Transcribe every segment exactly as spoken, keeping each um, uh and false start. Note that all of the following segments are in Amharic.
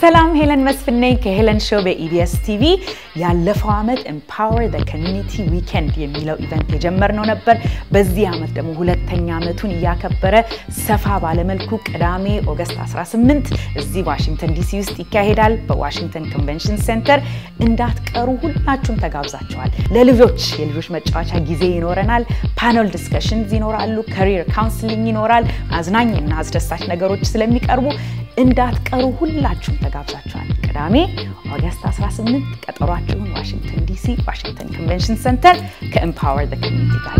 ሰላም ሄለን መስፍን ነኝ ከሄለን ሾው በኢቢኤስ ቲቪ ያለፈው አመት Empower the Community Weekend የሚለው ኢቨንት የጀመርነው ነበር በዚህ አመት ደግሞ ሁለተኛ አመቱን ያከበረ ሰፋ ባለ መልኩ ቅዳሜ ኦገስት አስራ ስምንት እዚህ ዋሽንግተን ዲሲ ውስጥ ይካሄዳል በዋሽንግተን ኮንቬንሽን ሴንተር እንዳትቀሩ ሁላችሁም ተጋብዛችኋል ለልጆች የልጆች መጫወቻ ጊዜ ይኖረናል ፓነል ዲስከሽንስ ይኖራሉ ካሪየር ካውንስሊንግ ይኖራል አዝናኝና አስደሳች ነገሮች ስለሚቀርቡ እንዳትቀሩ ሁላችሁም ተጋብዛችኋል ቅዳሜ ኦገስት አስራ ስምንት ቀጠሯችሁን ዋሽንግተን ዲሲ ዋሽንግተን ኮንቬንሽን ሴንተር ከኤምፓወር ዘ ኮሚኒቲ ጋር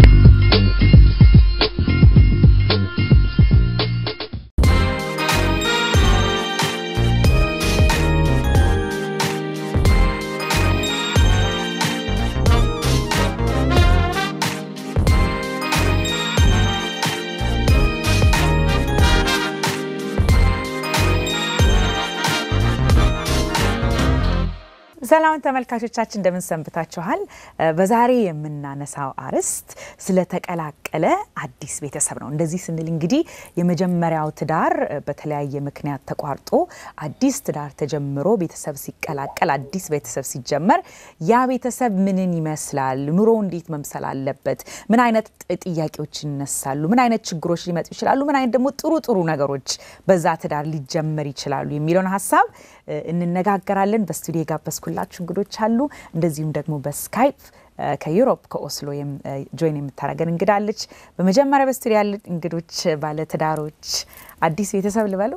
ሰላም ተመልካቾቻችን እንደምን ሰንብታችኋል በዛሬ የምናነሳው አርስት ስለ ተቀላቀለ አዲስ ቤተሰብ ነው እንደዚህ ስንል እንግዲህ የመጀመሪያው ትዳር በተለያየ ምክንያት ተቋርጦ አዲስ ትዳር ተጀምሮ ቤተሰብ ሲቀላቀል አዲስ ቤተሰብ ሲጀመር ያ ቤተሰብ ምንን ይመስላል ኑሮ እንዴት መምሰል አለበት ምን አይነት ጥያቄዎች ይነሳሉ ምን አይነት ችግሮች ሊመጡ ይችላሉ ምን አይነት ደግሞ ጥሩ ጥሩ ነገሮች በዛ ትዳር ሊጀመር ይችላሉ የሚለውን ሐሳብ እንነጋገራለን በስቱዲዮ ጋብስኩላችሁ እንግዶች አሉ እንደዚሁም ደግሞ በስካይፕ ከዩሮፕ ከኦስሎ ጆይን የምታረገን እንግዳለች በመጀመሪያ በስቱዲዮ ያሉ እንግዶች ባለ ትዳሮች አዲስ ቤተሰብ ልበሉ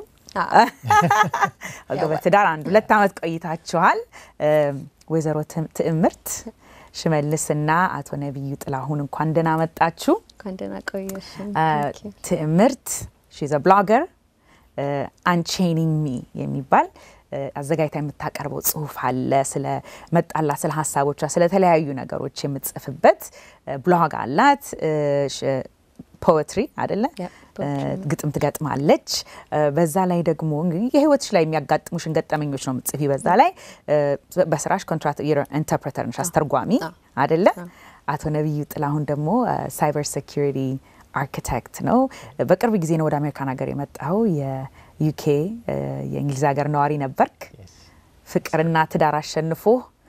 አገበ ትዳር አንድ ሁለት አመት ቆይታችኋል ወይዘሮ ትዕምርት ሽመልስና አቶ ነብዩ ጥላሁን እንኳን ደህና መጣችሁ እንኳን ደህና ቆያችሁ ትዕምርት she's a blogger uh, Unchaining Me የሚባል አዘጋጅታ የምታቀርበው ጽሁፍ አለ ስለ መጣላ ስለ ሐሳቦቿ ስለ ተለያዩ ነገሮች የምትጽፍበት ብሎግ አላት ፖኤትሪ አይደለ ግጥም ትገጥማለች በዛ ላይ ደግሞ እንግዲህ የህይወትሽ ላይ የሚያጋጥሙሽን ገጠመኞች ነው የምትጽፊ በዛ ላይ በስራሽ ኮንትራክት ኢንተርፕሬተር ነሽ አስተርጓሚ አይደለ አቶ ነብዩ ጥላሁን ደግሞ ሳይበር ሴኩሪቲ አርኪቴክት ነው በቅርብ ጊዜ ነው ወደ አሜሪካን ሀገር የመጣው የዩኬ የእንግሊዝ ሀገር ነዋሪ ነበርክ ፍቅርና ትዳር አሸንፎ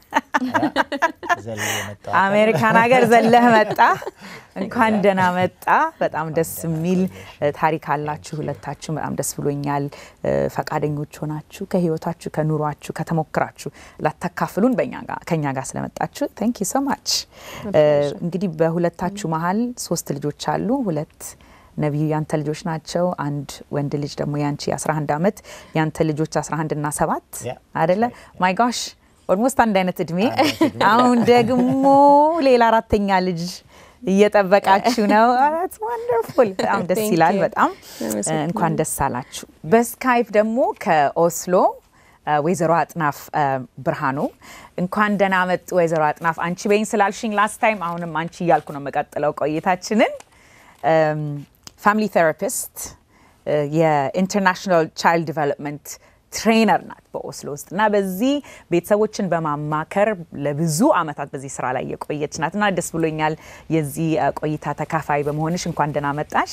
አሜሪካን ሀገር ዘለህ መጣ እንኳን ደህና መጣ በጣም ደስ የሚል ታሪክ አላችሁ ሁለታችሁ በጣም ደስ ብሎኛል ፈቃደኞች ሆናችሁ ከህይወታችሁ ከኑሯችሁ ከተሞክራችሁ ላተካፍሉን በእኛ ጋር ከኛ ጋር ስለመጣችሁ thank you so much እንግዲህ በሁለታችሁ መሃል ሶስት ልጆች አሉ ሁለት ነብዩ ያንተ ልጆች ናቸው አንድ ወንድ ልጅ ደግሞ ያንቺ አስራ አንድ አመት ያንተ ልጆች አስራ አንድ እና ሰባት አይደለ my gosh almost አንድ አይነት እድሜ አሁን ደግሞ ሌላ አራተኛ ልጅ እየተበቃችሁ ነው that's wonderful በጣም ደስ ይላል በጣም እንኳን ደስ አላችሁ በስካይፕ ደግሞ ከኦስሎ ወይዘሮ አጥናፍ ብርሃኑ እንኳን ደህና መጡ ወይዘሮ አጥናፍ አንቺ በይን ስላልሽኝ last time አሁንም አንቺ ያልኩ ነው መቀጠለው ቆይታችንን ፋሚሊ ቴራፒስት የኢንተርናሽናል ቻይልድ ዲቨሎፕመንት ትሬነር ናት በኦስሎ ውስጥና በዚህ ቤተሰቦችን በማማከር ለብዙ አመታት በዚህ ስራ ላይ የቆየች ናትና ደስ ብሎኛል የዚህ ቆይታ ተካፋይ በመሆንሽ እንኳን ደህና መጣሽ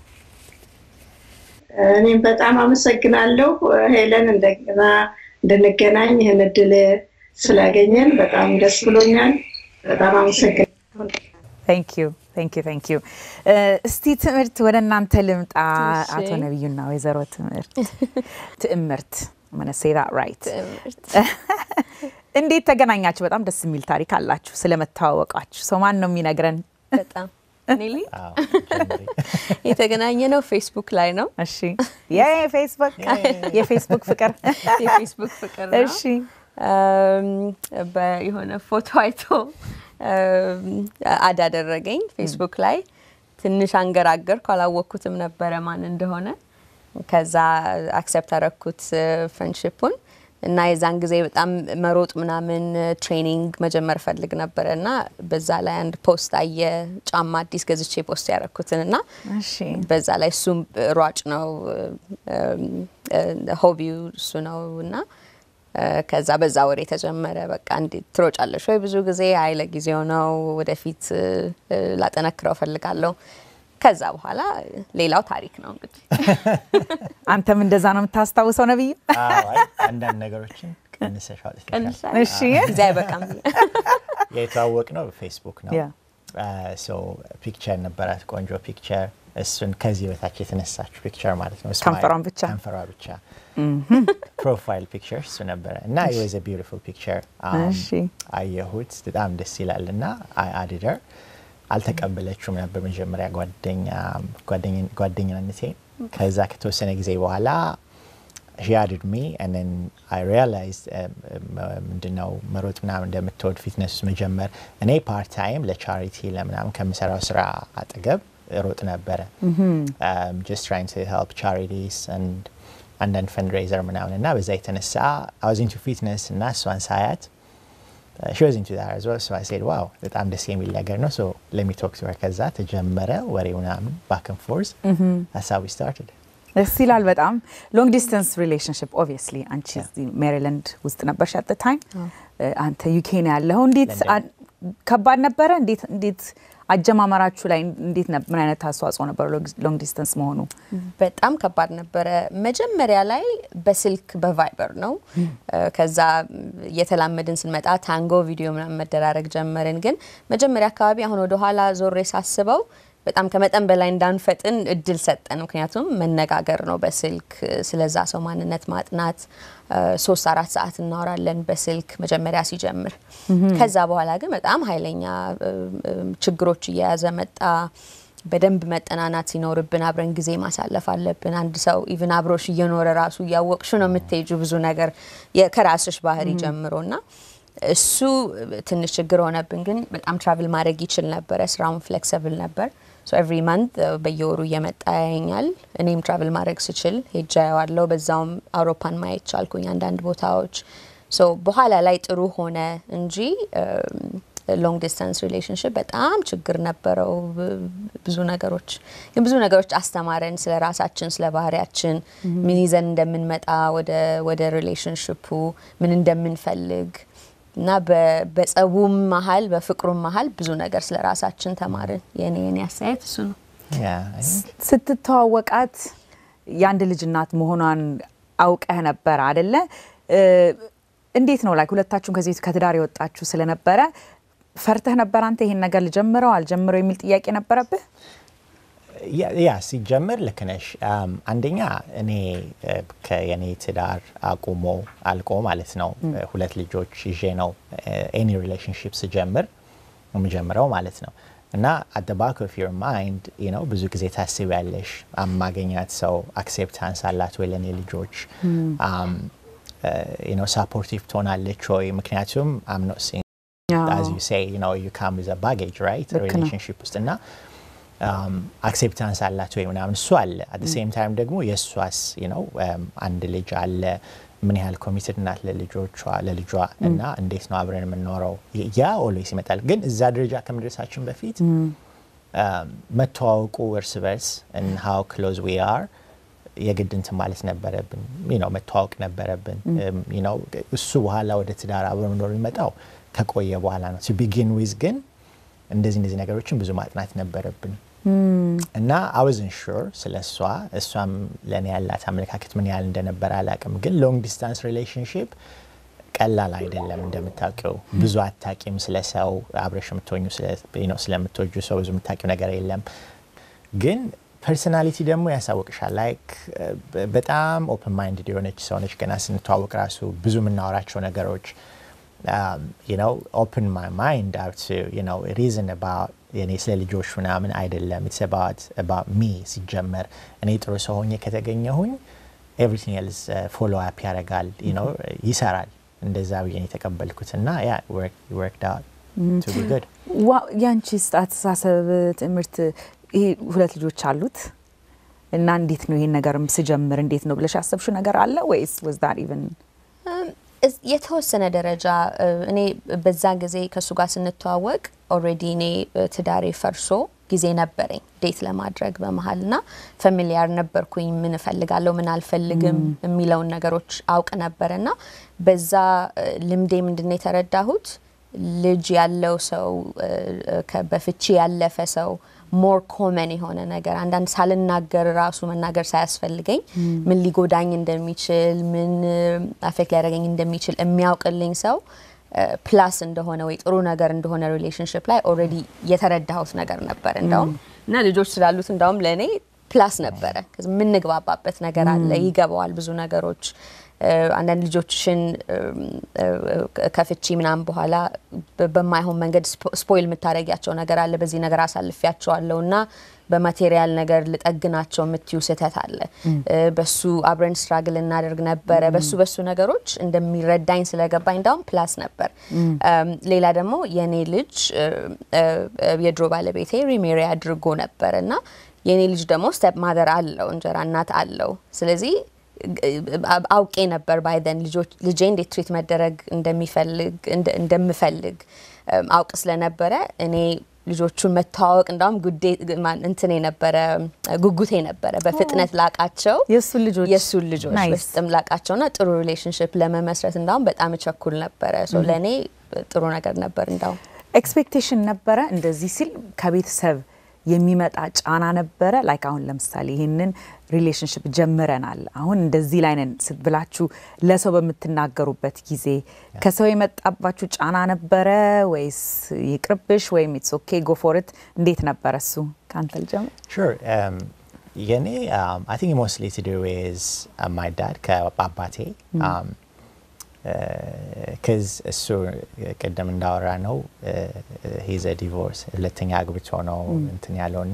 እኔም በጣም አመሰግናለሁ ሄለን እንደገና እንደነገናኝ ይሄን እድል ስላገኘን በጣም ደስ ብሎኛል በጣም አመሰግናለሁ thank you thank you thank you እስቲ ትምርት ወደ እናንተ ልምጣ አቶ ነብዩና ወይዘሮ ትምርት ትምርት I'm going to say that right እንዴት ተገናኛችሁ በጣም ደስ የሚል ታሪክ አላችሁ ስለመተዋወቃችሁ ሰው ማን ነው የሚነግረን በጣም ኔሊ የተገናኘነው ፌስቡክ ላይ ነው እሺ ያ ፌስቡክ የፌስቡክ ፍቅር የፌስቡክ ፍቅር ነው እሺ በየሆነ ፎቶ አይቶ አድ አደረገኝ ፌስቡክ ላይ ትንሽ አንገራገርኩ አላወኩትም ነበር ማን እንደሆነ ከዛ አክሰፕት አረኩት ፍሬንድሺፑን እና የዛን ጊዜ በጣም መሮጥ ምናምን ትሬኒንግ መጀመር ፈልግ ነበርና በዛ ላይ አንድ ፖስት አየ ጫማ አዲስ ገዝቼ ፖስት ያረኩትንና እሺ በዛ ላይ እሱም ሯጭ ነው ሆቢው እሱ ነውና ከዛ በዛ ወሬ ተጀመረ በቃ እንዴ ትሮጫለሽ ወይ ብዙ ጊዜ አይለ ጊዜው ነው ወደፊት ላጠነክረው ፈልጋለሁ ከዛ በኋላ ሌላው ታሪክ ነው እንግዲህ አንተም እንደዛ ነው የምታስታውሰው ነብይ አዎ አንዳንድ ነገሮችን ቀንሰሻል እሺ እዛ ይበቃም የታወቅ ነው ፌስቡክ ነው ያ ሶ ፒክቸር ነበራት ቆንጆ ፒክቸር እሱን ከዚህ በታች የተነሳችው ፒክቸር ማለት ነው ከንፈሯን ብቻ ከንፈሯ ብቻ ፕሮፋይል ፒክቸር እሱ ነበር እና it was a beautiful picture እሺ አየሁት በጣም ደስ ይላልና I added her አልተቀበለችውም ነበር መጀመሪያ ጓደኛ ጓደኛ ጓደኛነቴ ከዛ ከተወሰነ ጊዜ በኋላ she added me and then I realized ምንድነው መሮጥ ምናምን እንደምትወድ ፊትነስ መጀመር እኔ ፓርት ታይም ለቻሪቲ ለምናምን ከምሰራው ስራ አጠገብ ሮጥ ነበር um just trying to help charities and and then fundraiser ምናምን እና በዛ የተነሳ I was into fitness እና እሷን ሳያት Uh, she was into that as well so I said wow በጣም ደስ የሚል ነገር ነው so let me talk to her ከዛ ተጀመረ ወሬው ምናምን back and forth that's how we started ደስ ይላል በጣም long distance relationship obviously አንቺ ሜሪላንድ ውስጥ ነበርሽ at the time አንተ ዩኬ ነው ያለው እንዴት ከባድ ነበር እንዴት እንዴት አጀማመራችሁ ላይ እንዴት ምን አይነት አስተዋጽኦ ነበር ሎንግ ዲስታንስ መሆኑ በጣም ከባድ ነበር መጀመሪያ ላይ በስልክ በቫይበር ነው ከዛ የተላመድን ስንመጣ ታንጎ ቪዲዮ ምናምን መደራረግ ጀመርን ግን መጀመሪያ አካባቢ አሁን ወደ ኋላ ዞሬ ሳስበው በጣም ከመጠን በላይ እንዳንፈጥን እድል ሰጠን ምክንያቱም መነጋገር ነው በስልክ ስለዛ ሰው ማንነት ማጥናት ሶስት አራት ሰዓት እናወራለን በስልክ መጀመሪያ ሲጀምር ከዛ በኋላ ግን በጣም ኃይለኛ ችግሮች እየያዘ መጣ በደንብ መጠናናት ሲኖርብን አብረን ጊዜ ማሳለፍ አለብን አንድ ሰው ኢቭን አብሮሽ እየኖረ ራሱ ያወቅሽ ነው የምትሄጁ ብዙ ነገር የከራስሽ ባህሪ ጀምሮና እሱ ትንሽ ችግር ሆነብን ግን በጣም ትራቭል ማድረግ ይችል ነበር ስራውን ፍሌክሲብል ነበር so every month በየወሩ እየመጣ ያኛል እኔም ትራቭል ማድረግ ስችል ሄጃያዋለሁ በዛውም አውሮፓን ማየት ቻልኩኝ አንዳንድ ቦታዎች so በኋላ ላይ ጥሩ ሆነ እንጂ long distance relationship በጣም ችግር ነበረው ብዙ ነገሮች ግን ብዙ ነገሮች አስተማረን ስለ ራሳችን ስለ ባህሪያችን ምን ይዘን እንደምንመጣ ወደ ወደ ሪሌሽንሺፑ ምን እንደምንፈልግ እና በጸቡም መሃል በፍቅሩም መሃል ብዙ ነገር ስለ ራሳችን ተማርን የኔ የኔ አሳይት እሱ ነው ያ ስትተዋወቃት ያንድ ልጅ እናት መሆኗን አውቀህ ነበር አይደለ እንዴት ነው ላይክ ሁለታችሁም ከዚህ ከትዳር የወጣችሁ ስለነበረ ፈርተህ ነበር አንተ ይሄን ነገር ልጀምረው አልጀምረው የሚል ጥያቄ ነበረብህ ያ ሲጀምር ለከነሽ አንደኛ እኔ ከየኔ ትዳር አቆሞ አልቆ ማለት ነው ሁለት ልጆች ይዤ ነው any relationship ሲጀምር ምጀምረው ማለት ነው እና at the back of your mind you know ብዙ ጊዜ ታስቢያለሽ አማገኛት ሰው acceptance አላት ወይ ለኔ ልጆች um you know supportive ቶናለች ወይ ምክንያቱም I'm not saying yeah. as you say you know you come with a baggage right a relationship ውስጥና um acceptance አላት ወይ ምናምን እሱ አለ at the same time ደግሞ የሷስ you know አንድ ልጅ አለ ምን ያህል ኮሚትድ ናት ለልጆቿ ለልጇ እና እንዴት ነው አብረን የምንኖረው ያ always ይመጣል ግን እዛ ደረጃ ከመድረሳችን በፊት መተዋወቁ እርስ በርስ and how close we are የግድንት ማለት ነበረብን you know መተዋወቅ ነበረብን you know እሱ በኋላ ወደ ትዳር አብረን መኖር ይመጣው ከቆየ በኋላ ነው to begin with ግን እንደዚህ እንደዚህ ነገሮችን ብዙ ማጥናት ነበረብን እና I wasn't sure ስለሷ እሷም ለኔ ያላት አመለካከት ምን ያህል እንደነበር አላቅም ግን long distance relationship ቀላል አይደለም እንደምታውቀው ብዙ አታቂም ስለሰው አብረሽ የምትሆኙ ስለ you know ስለምትወጁ ሰው ብዙ የምታቂው ነገር የለም ግን ፐርሰናሊቲ ደግሞ ያሳውቅሻል ላይክ በጣም ኦፕን ማይንድድ የሆነች ሰው ነች ገና ስንተዋወቅ ራሱ ብዙ የምናወራቸው ነገሮች um you know open my mind out to you know it isn't about የኔ ስለ ልጆች ምናምን አይደለም it's about about me ሲጀመር እኔ ጥሩ ሰው ሆኜ ከተገኘሁኝ everything else uh, follow up ያረጋል you know ይሰራል እንደዛ ብዬ ተቀበልኩትና yeah work worked out mm. to be good ያንቺስ አስተሳሰብ ትምርት ይሄ ሁለት ልጆች አሉት እና እንዴት ነው ይሄን ነገርም ሲጀምር እንዴት ነው ብለሽ አሰብሽው ነገር አለ ወይስ was that even የተወሰነ ደረጃ እኔ በዛ ጊዜ ከሱ ጋር ስንተዋወቅ ኦሬዲ እኔ ትዳሬ ፈርሶ ጊዜ ነበረኝ ዴት ለማድረግ በመሃልና ፋሚሊያር ነበርኩኝ ምን ፈልጋለሁ ምን አልፈልግም የሚለው ነገሮች አውቅ ነበርና በዛ ልምዴ ምንድነው የተረዳሁት ልጅ ያለው ሰው በፍቺ ያለፈ ሰው more common የሆነ ነገር አንዳንድ ሳልናገር ራሱ መናገር ሳያስፈልገኝ ምን ሊጎዳኝ እንደሚችል ምን አፌክት ሊያደርገኝ እንደሚችል የሚያውቅልኝ ሰው ፕላስ እንደሆነ ወይ ጥሩ ነገር እንደሆነ ሪሌሽንሺፕ ላይ ኦሬዲ የተረዳሁት ነገር ነበር እንደውም እና ልጆች ስላሉት እንደውም ለኔ ፕላስ ነበረ ከዚ ምን ንግባባበት ነገር አለ ይገባዋል ብዙ ነገሮች አንዳንድ ልጆችሽን ከፍቺ ምናም በኋላ በማይሆን መንገድ ስፖይል መታረጊያቸው ነገር አለ በዚህ ነገር አሳልፊያቸዋለሁና በማቴሪያል ነገር ልጠግናቸው ምትዩ ስህተት አለ በሱ አብረን ስትራግል እናደርግ ነበር በሱ በሱ ነገሮች እንደሚረዳኝ ስለገባኝ እንዳውም ፕላስ ነበር ሌላ ደግሞ የኔ ልጅ የድሮ ባለቤቴ ሪሜሪ አድርጎ ነበርና የኔ ልጅ ደግሞ ስቴፕ ማደር አለው እንጀራ እናት አለው ስለዚህ አውቄ ነበር ባይደን ልጆች ልጄ እንዴት ትሪት መደረግ እንደሚፈልግ እንደምፈልግ አውቅ ስለነበረ እኔ ልጆቹን መታወቅ እንዳውም ጉዴ እንትን የነበረ ጉጉቴ ነበረ በፍጥነት ላቃቸው የሱ ልጆች የሱ ልጆች በስጥም ላቃቸውና ጥሩ ሪሌሽንሺፕ ለመመስረት እንዳውም በጣም እቸኩል ነበር ሶ ለኔ ጥሩ ነገር ነበር እንዳውም ኤክስፔክቴሽን ነበረ እንደዚህ ሲል ከቤተሰብ የሚመጣ ጫና ነበረ ላይክ አሁን ለምሳሌ ይሄንን ሪሌሽንሺፕ ጀምረናል አሁን እንደዚህ ላይ ነን ብላችሁ ለሰው በመትናገሩበት ጊዜ ከሰው የመጣባችሁ ጫና ነበረ ወይስ ይቅርብሽ ወይም it's okay go for it እንዴት ነበር እሱ ካንተል ጀምር Sure um የኔ um I think mostly to do is uh, my dad ከአባቴ um cuz እሱ ቀደም እንዳወራ ነው he's a divorce ሁለተኛ አግብቶ ነው እንትን ያለውና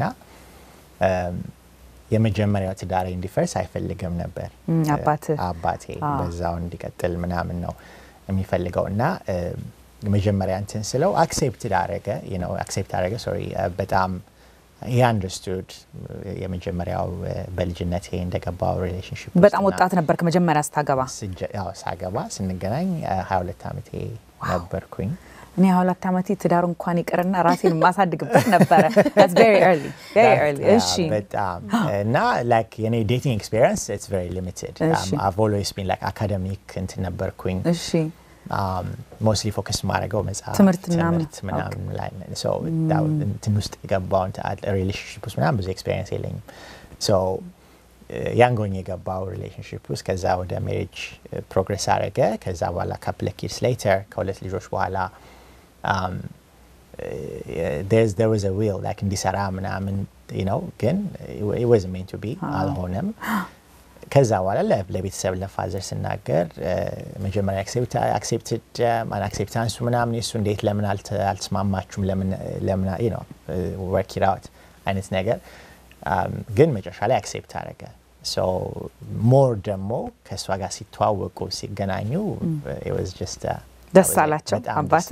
የመጀመሪያው ትዳሬ እንዲፈርስ አይፈልግም ነበር አባቴ አባቴ በዛው እንዲቀጥል ምናምን ነው የሚፈልገውና የመጀመሪያ እንትን ስለው አክሴፕት አደረገ you know አክሴፕት አደረገ sorry በጣም he understood የመጀመሪያው በልጅነቴ እንደገባው ሪሌሽንሺፕ በጣም ወጣት ነበር ከመጀመሪያ ስታገባ ያው ሳገባ ስንገናኝ ሃያ ሁለት አመቴ ነበርኩኝ እኔ ሃያ ሁለት አመቴ ትዳር እንኳን ይቀርና ራሴን ማሳድግበት ነበር that's very early very early እሺ በጣም እና like የኔ dating experience it's very limited um, I've always been like academic እንትን ነበርኩኝ እሺ um mostly focus ማረገው መጽሐፍ ትምህርት ምናምን ምናምን ላይ so that እንትን ውስጥ የገባው relationship ውስጥ ምናምን ብዙ experience የለኝም so ያንጎኝ የገባው relationship ውስጥ ከዛ ወደ marriage progress አረገ ከዛ በኋላ couple of years later ከሁለት ልጆች በኋላ um there's there was a will like እንዲሰራ ምናምን you know ግን it wasn't meant to be አልሆነም ከዛ በኋላ ለቤተሰብ ለፋዘር ስናገር መጀመሪያ አክሴፕት አክሴፕትድ ማን አክሴፕታንስ ምናምን እሱ እንዴት ለምን አልተስማማችሁም ለምን ለምን you know work it out አይነት ነገር ግን መጨረሻ ላይ አክሴፕት አደረገ so more ደግሞ ከሷ ጋር ሲተዋወቁ ሲገናኙ it was just uh, ደስ አላቸው አባት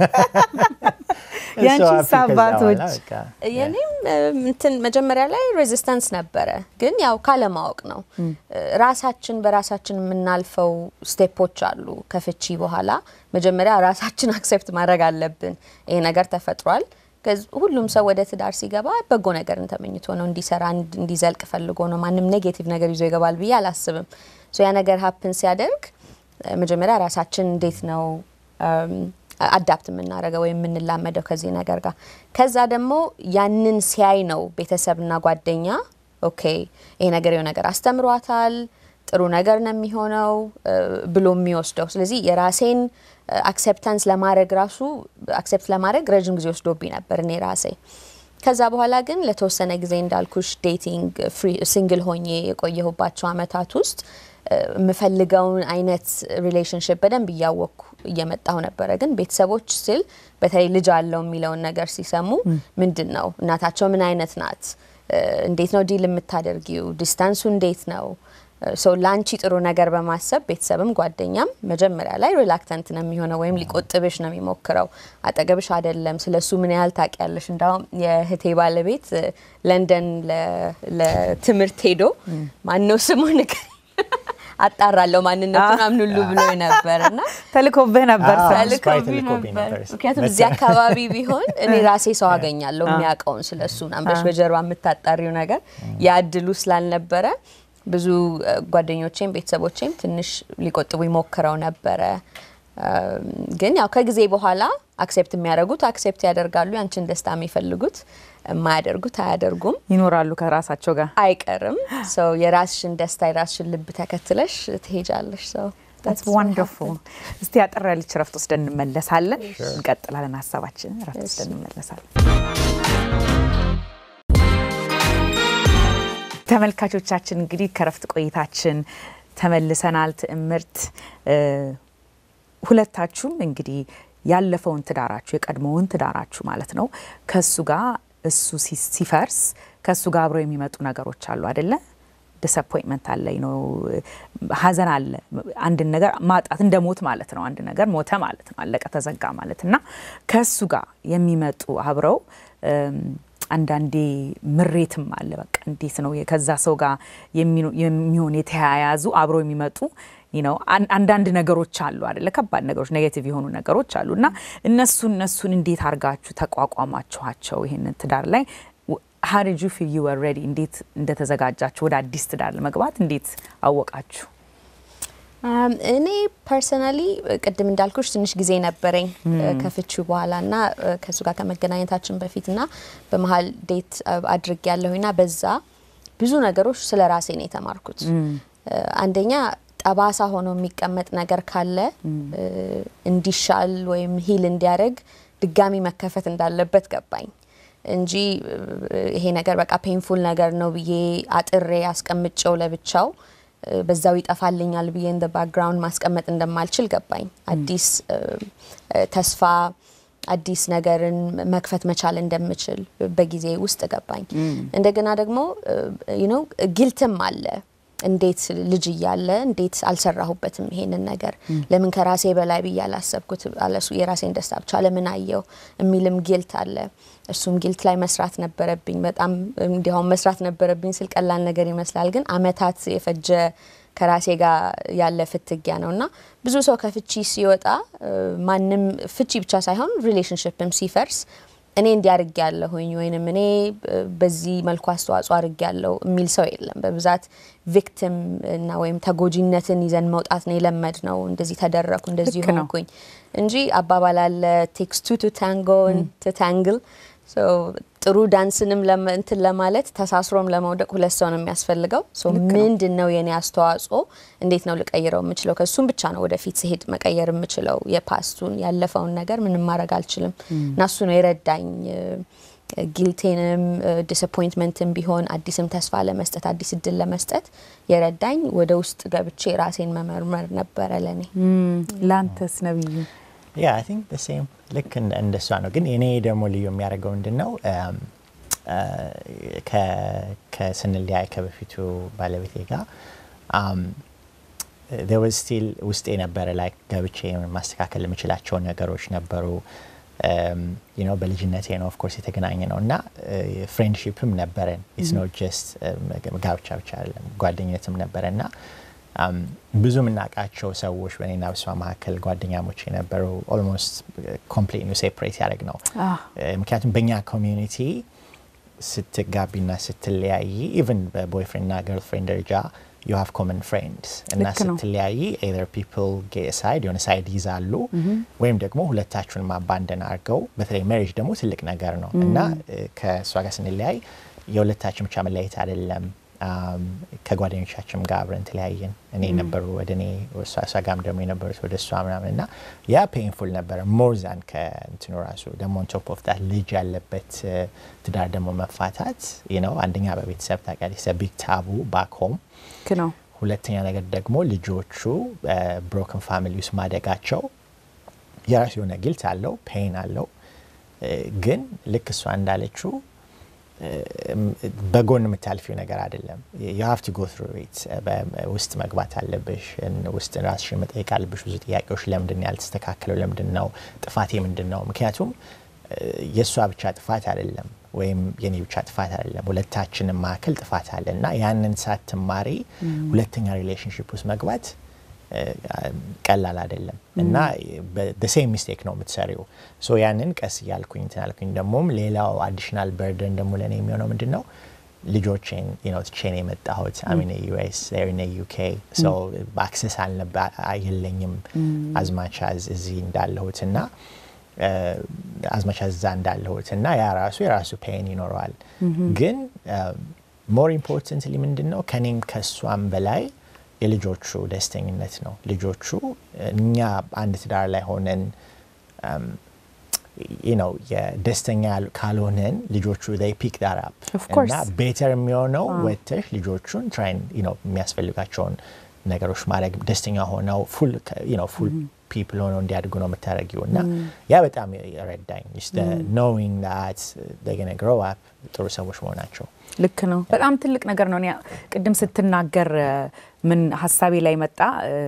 ያንቺ ሳባቶች የኔም እንትን መጀመሪያ ላይ ሬዚስታንስ ነበረ ግን ያው ካለማወቅ ነው ራሳችን በራሳችን ምናልፈው ስቴፖች አሉ ከፍቺ በኋላ መጀመሪያ ራሳችን አክሴፕት ማድረግ አለብን ይሄ ነገር ተፈጥሯል ከዚ ሁሉም ሰው ወደ ትዳር ሲገባ በጎ ነገር እንተመኝቶ ነው እንዲሰራ እንዲዘልቅ ፈልጎ ነው ማንንም ኔጌቲቭ ነገር ይዞ ይገባል ብዬ አላስብም ሶ ያ ነገር ሃፕን ሲያደርግ መጀመሪያ ራሳችን እንዴት ነው አዳፕት ምናረገው ወይ ምንላመደው ከዚህ ነገር ጋር ከዛ ደግሞ ያንን ሲያይ ነው ቤተሰብና ጓደኛ ኦኬ ይሄ ነገር የሆነ ነገር አስተምሯታል ጥሩ ነገር ነው የሚሆነው ብሎ የሚወስደው ስለዚህ የራሴን አክሴፕታንስ ለማድረግ ራሱ አክሴፕት ለማድረግ ረጅም ጊዜ ወስዶብኝ ነበር እኔ ራሴ ከዛ በኋላ ግን ለተወሰነ ጊዜ እንዳልኩሽ ዴቲንግ ፍሪ ሲንግል ሆኜ የቆየሁባቸው አመታት ውስጥ ምፈልጋውን አይነት ሪሌሽንሺፕ በደንብ ያወቅኩ እየመጣው ነበር ግን ቤተሰቦች ስል በተለይ ልጅ አለው የሚለው ነገር ሲሰሙ ምንድነው እናታቸው ምን አይነት ናት እንዴት ነው ዲል የምታደርጊው ዲስታንሱ እንዴት ነው ሶ ላንቺ ጥሩ ነገር በማሰብ ቤተሰብም ጓደኛም መጀመሪያ ላይ ሪላክታንት ነው የሚሆነው ወይም ሊቆጥብሽ ነው የሚሞክረው አጠገብሽ አይደለም ስለሱ ምን ያህል ታውቂያለሽ እንዳው የህቴ ባለቤት ለንደን ለትምህርት ሄዶ ማን ነው ስሙ ነገር አጣራለው ማንነቱን አምኑሉ ብሎ ነበርና ተልኮብህ ነበር ተልኮብህ ነበር ምክንያቱም እዚህ አካባቢ ቢሆን እኔ ራሴ ሰው አገኛለሁ የሚያቀውን ስለሱ ናምበሽ በጀርባ የምታጣሪው ነገር ያድሉ ስላልነበረ ብዙ ጓደኞቼም ቤተሰቦቼም ትንሽ ሊቆጥቡ ይሞክረው ነበር ግን ያው ከጊዜ በኋላ አክሴፕት የሚያደርጉት አክሴፕት ያደርጋሉ ያንቺን ደስታ የሚፈልጉት የማያደርጉት አያደርጉም ይኖራሉ ከራሳቸው ጋር አይቀርም ሶ የራስሽን ደስታ የራስሽን ልብ ተከትለሽ ትሄጃለሽ ሶ that's wonderful እስቲ አጥራ ያለች ረፍት ወስደን እንመለሳለን እንቀጥላለን ሐሳባችን ረፍት ወስደን እንመለሳለን ተመልካቾቻችን እንግዲህ ከረፍት ቆይታችን ተመልሰናል ትምርት ሁለታችሁም እንግዲህ ያለፈውን ትዳራችሁ የቀድሞውን ትዳራችሁ ማለት ነው ከሱ ጋር እሱ ሲፈርስ ከሱ ጋር አብረው የሚመጡ ነገሮች አሉ አይደለ disappointment አለ ነው ሐዘን አለ አንድ ነገር ማጣት እንደሞት ማለት ነው አንድ ነገር ሞተ ማለት ነው አለቀ ተዘጋ ማለትና ከሱ ጋር የሚመጡ አብረው አንዳንዴ ምሬትም አለ በቃ እንዴት ነው ከዛ ሰው ጋር የሚሆን የተያያዙ አብረው የሚመጡ you know አንዳንድ ነገሮች አሉ አይደለ ከባድ ነገሮች ኔጌቲቭ የሆኑ ነገሮች አሉና እነሱ እነሱን እንዴት አርጋችሁ ተቋቋማችኋቸው ይሄንን ትዳር ላይ how did you feel you were ready እንዴት እንደተዘጋጃችሁ ወደ አዲስ ትዳር ለመግባት እንዴት አወቃችሁ um እኔ personally ቀደም እንዳልኩሽ ትንሽ ጊዜ ነበረኝ ከፍቹ በኋላና ከሱ ጋር ከመገናኘታችን በፊትና በመሃል ዴት አድርግ ያለውና በዛ ብዙ ነገሮች ስለራሴ ነው የተማርኩት አንደኛ ጠባሳ ሆኖ የሚቀመጥ ነገር ካለ እንዲሻል ወይም ሂል እንዲያረግ ድጋሚ መከፈት እንዳለበት ገባኝ እንጂ ይሄ ነገር በቃ ፔንፉል ነገር ነው ብዬ አጥሬ አስቀምጬው ለብቻው በዛው ይጣፋልኛል ብዬ in the background ማስቀመጥ እንደማልችል ገባኝ አዲስ ተስፋ አዲስ ነገርን መክፈት መቻል እንደምችል በጊዜ ውስጥ ገባኝ እንደገና ደግሞ you know guiltም አለ እንዴት ልጅ ይያለ እንዴት አልሰራሁበትም ይሄንን ነገር ለምን ከራሴ በላይ በያላሰብኩት አለሱ የራሴን ደስታ ብቻ ለምን አየው እሚልም ጊልት አለ እሱም ጊልት ላይ መስራት ነበረብኝ በጣም እንዲያው መስራት ነበረብኝ ስል ቀላል ነገር ይመስላል ግን አመታት የፈጀ ከራሴ ጋር ያለ ፍትጊያ ነውና ብዙ ሰው ከፍቺ ሲወጣ ማንንም ፍቺ ብቻ ሳይሆን ሪሌሽንሺፕም ሲፈርስ እኔ እንዲያርግ ያለሁኝ ወይንም እኔ በዚህ መልኩ አስተዋጽኦ አርግ ያለው የሚል ሰው የለም በብዛት ቪክቲም እና ወይም ተጎጂነትን ይዘን መውጣት ነው የለመድ ነው እንደዚህ ተደረኩ እንደዚህ ሆንኩኝ እንጂ አባባል አለ takes two to tango and to tangle so ጥሩ ዳንስንም ለእንትን ለማለት ተሳስሮም ለመውደቅ ሁለት ሰው ነው የሚያስፈልገው so ምንድነው የኔ አስተዋጽኦ እንዴት ነው ልቀይረው የምችለው ከሱም ብቻ ነው ወደፊት ሲሄድ መቀየር የምችለው የፓስቱን ያለፈውን ነገር ምንም ማድረግ አልችልም ናሱ ነው የረዳኝ ጊልቴንም ዲስአፖይንትመንትም ቢሆን አዲስም ተስፋ ለመስጠት አዲስ እድል ለመስጠት የረዳኝ ወደ ውስጥ ገብቼ ራሴን መመርመር ነበር ለኔ ላንተስ ነብዩ Yeah, I think the same. Like in in the song again, any demo liyo የሚያረጋው እንደነው ከ ከስንልያ ከበፊቱ ባለቤቴ ጋር um there was still ውስጤ ነበረ like ገብቼ ማስተካከል የምችላቸው ነገሮች ነበሩ um you know በልጅነቴ ነው of course የተገናኘ ነውና friendshipም ነበረን it's not just ጋብቻ ብቻ አይደለም ጓደኝነትም ነበረና um ብዙ ምናቃቸው ሰዎች በእኔና በሷ መካከል ጓደኛሞች የነበሩ almost completely separate ያደረግ ነው ምክንያቱም በእኛ community ስትጋቢና ስትለያይ even በboyfriend እና girlfriend ደረጃ you have common friends እና ስትለያይ either people get aside የሆነ side ይዛሉ ወይም ደግሞ ሁለታችሁን ማባንደን አርገው በተለይ marriage ደግሞ ትልቅ ነገር ነው እና ከሷ ጋር ስንለያይ የሁለታችን ብቻ መለያየት አይደለም um ከጓደኞቻችን ጋር አብረን ተለያየን እኔ ነበሩ ወደኔ ወሳሳ ጋም ደግሞ የነበሩት ወደ እሷ ምናምንና ያ painful ነበር more than ከእንትኑ ራሱ ደግሞ on top of that ልጅ ያለበት ትዳር ደግሞ መፋታት you know አንደኛ በቤተሰብ ታውቂያለሽ a big taboo back home ከነው ሁለተኛ ነገር ደግሞ ልጆቹ broken family ውስጥ ማደጋቸው የራሱ የሆነ guilt አለው pain አለው ግን ልክ እሷ እንዳለችው በጎን የምታልፊው ነገር አይደለም you have to go through it ውስጥ መግባት አለብሽ ውስጥ ራስሽ መጠየቅ አለብሽ ብዙ ጥያቄዎች ለምንድን ያልተስተካከለው ለምንድን ነው ጥፋቴ ምንድነው ምክንያቱም የሷ ብቻ ጥፋት አይደለም ወይም የኔ ብቻ ጥፋት አይደለም ሁለታችንም ማከል ጥፋት አለና ያንን ሳትማሪ ሁለተኛ ሪሌሽንሺፕ ውስጥ መግባት ቀላል አይደለም እና the same mistake ነው የምትሰሪው so ያንን ቀስ ያልኩኝ እንታልኩኝ ደሞም ሌላው additional burden ደሞ ለኔ የሚሆነው ምንድነው ልጆቼን you know chain የመጣሁት I mean U S there in the U K so access አልነበ አይለኝም as much as እዚህ እንዳለሁትና as much as እዛ እንዳለሁት እና ያ ራሱ የራሱ ፔን ይኖረዋል ግን more importantly ምንድነው ከኔም ከሷም በላይ የልጆቹ ደስተኝነት ነው ልጆቹ እኛ አንድ ትዳር ላይ ሆነን you know የደስተኛ ካልሆነን ልጆቹ they pick that up እና better የሚሆነው ወጥተሽ ልጆቹን try you know የሚያስፈልጋቸውን ነገሮች ማድረግ ደስተኛ ሆነው full you know full people ሆነው እንዲያድጉ ነው የምታረጊውና ያ በጣም ይረዳኝ is the knowing that they're going to grow up ጥሩ ሰዎች መሆናቸው ልክ ነው በጣም ትልቅ ነገር ነው ቅድም ስትናገር ምን ሐሳቤ ላይ መጣ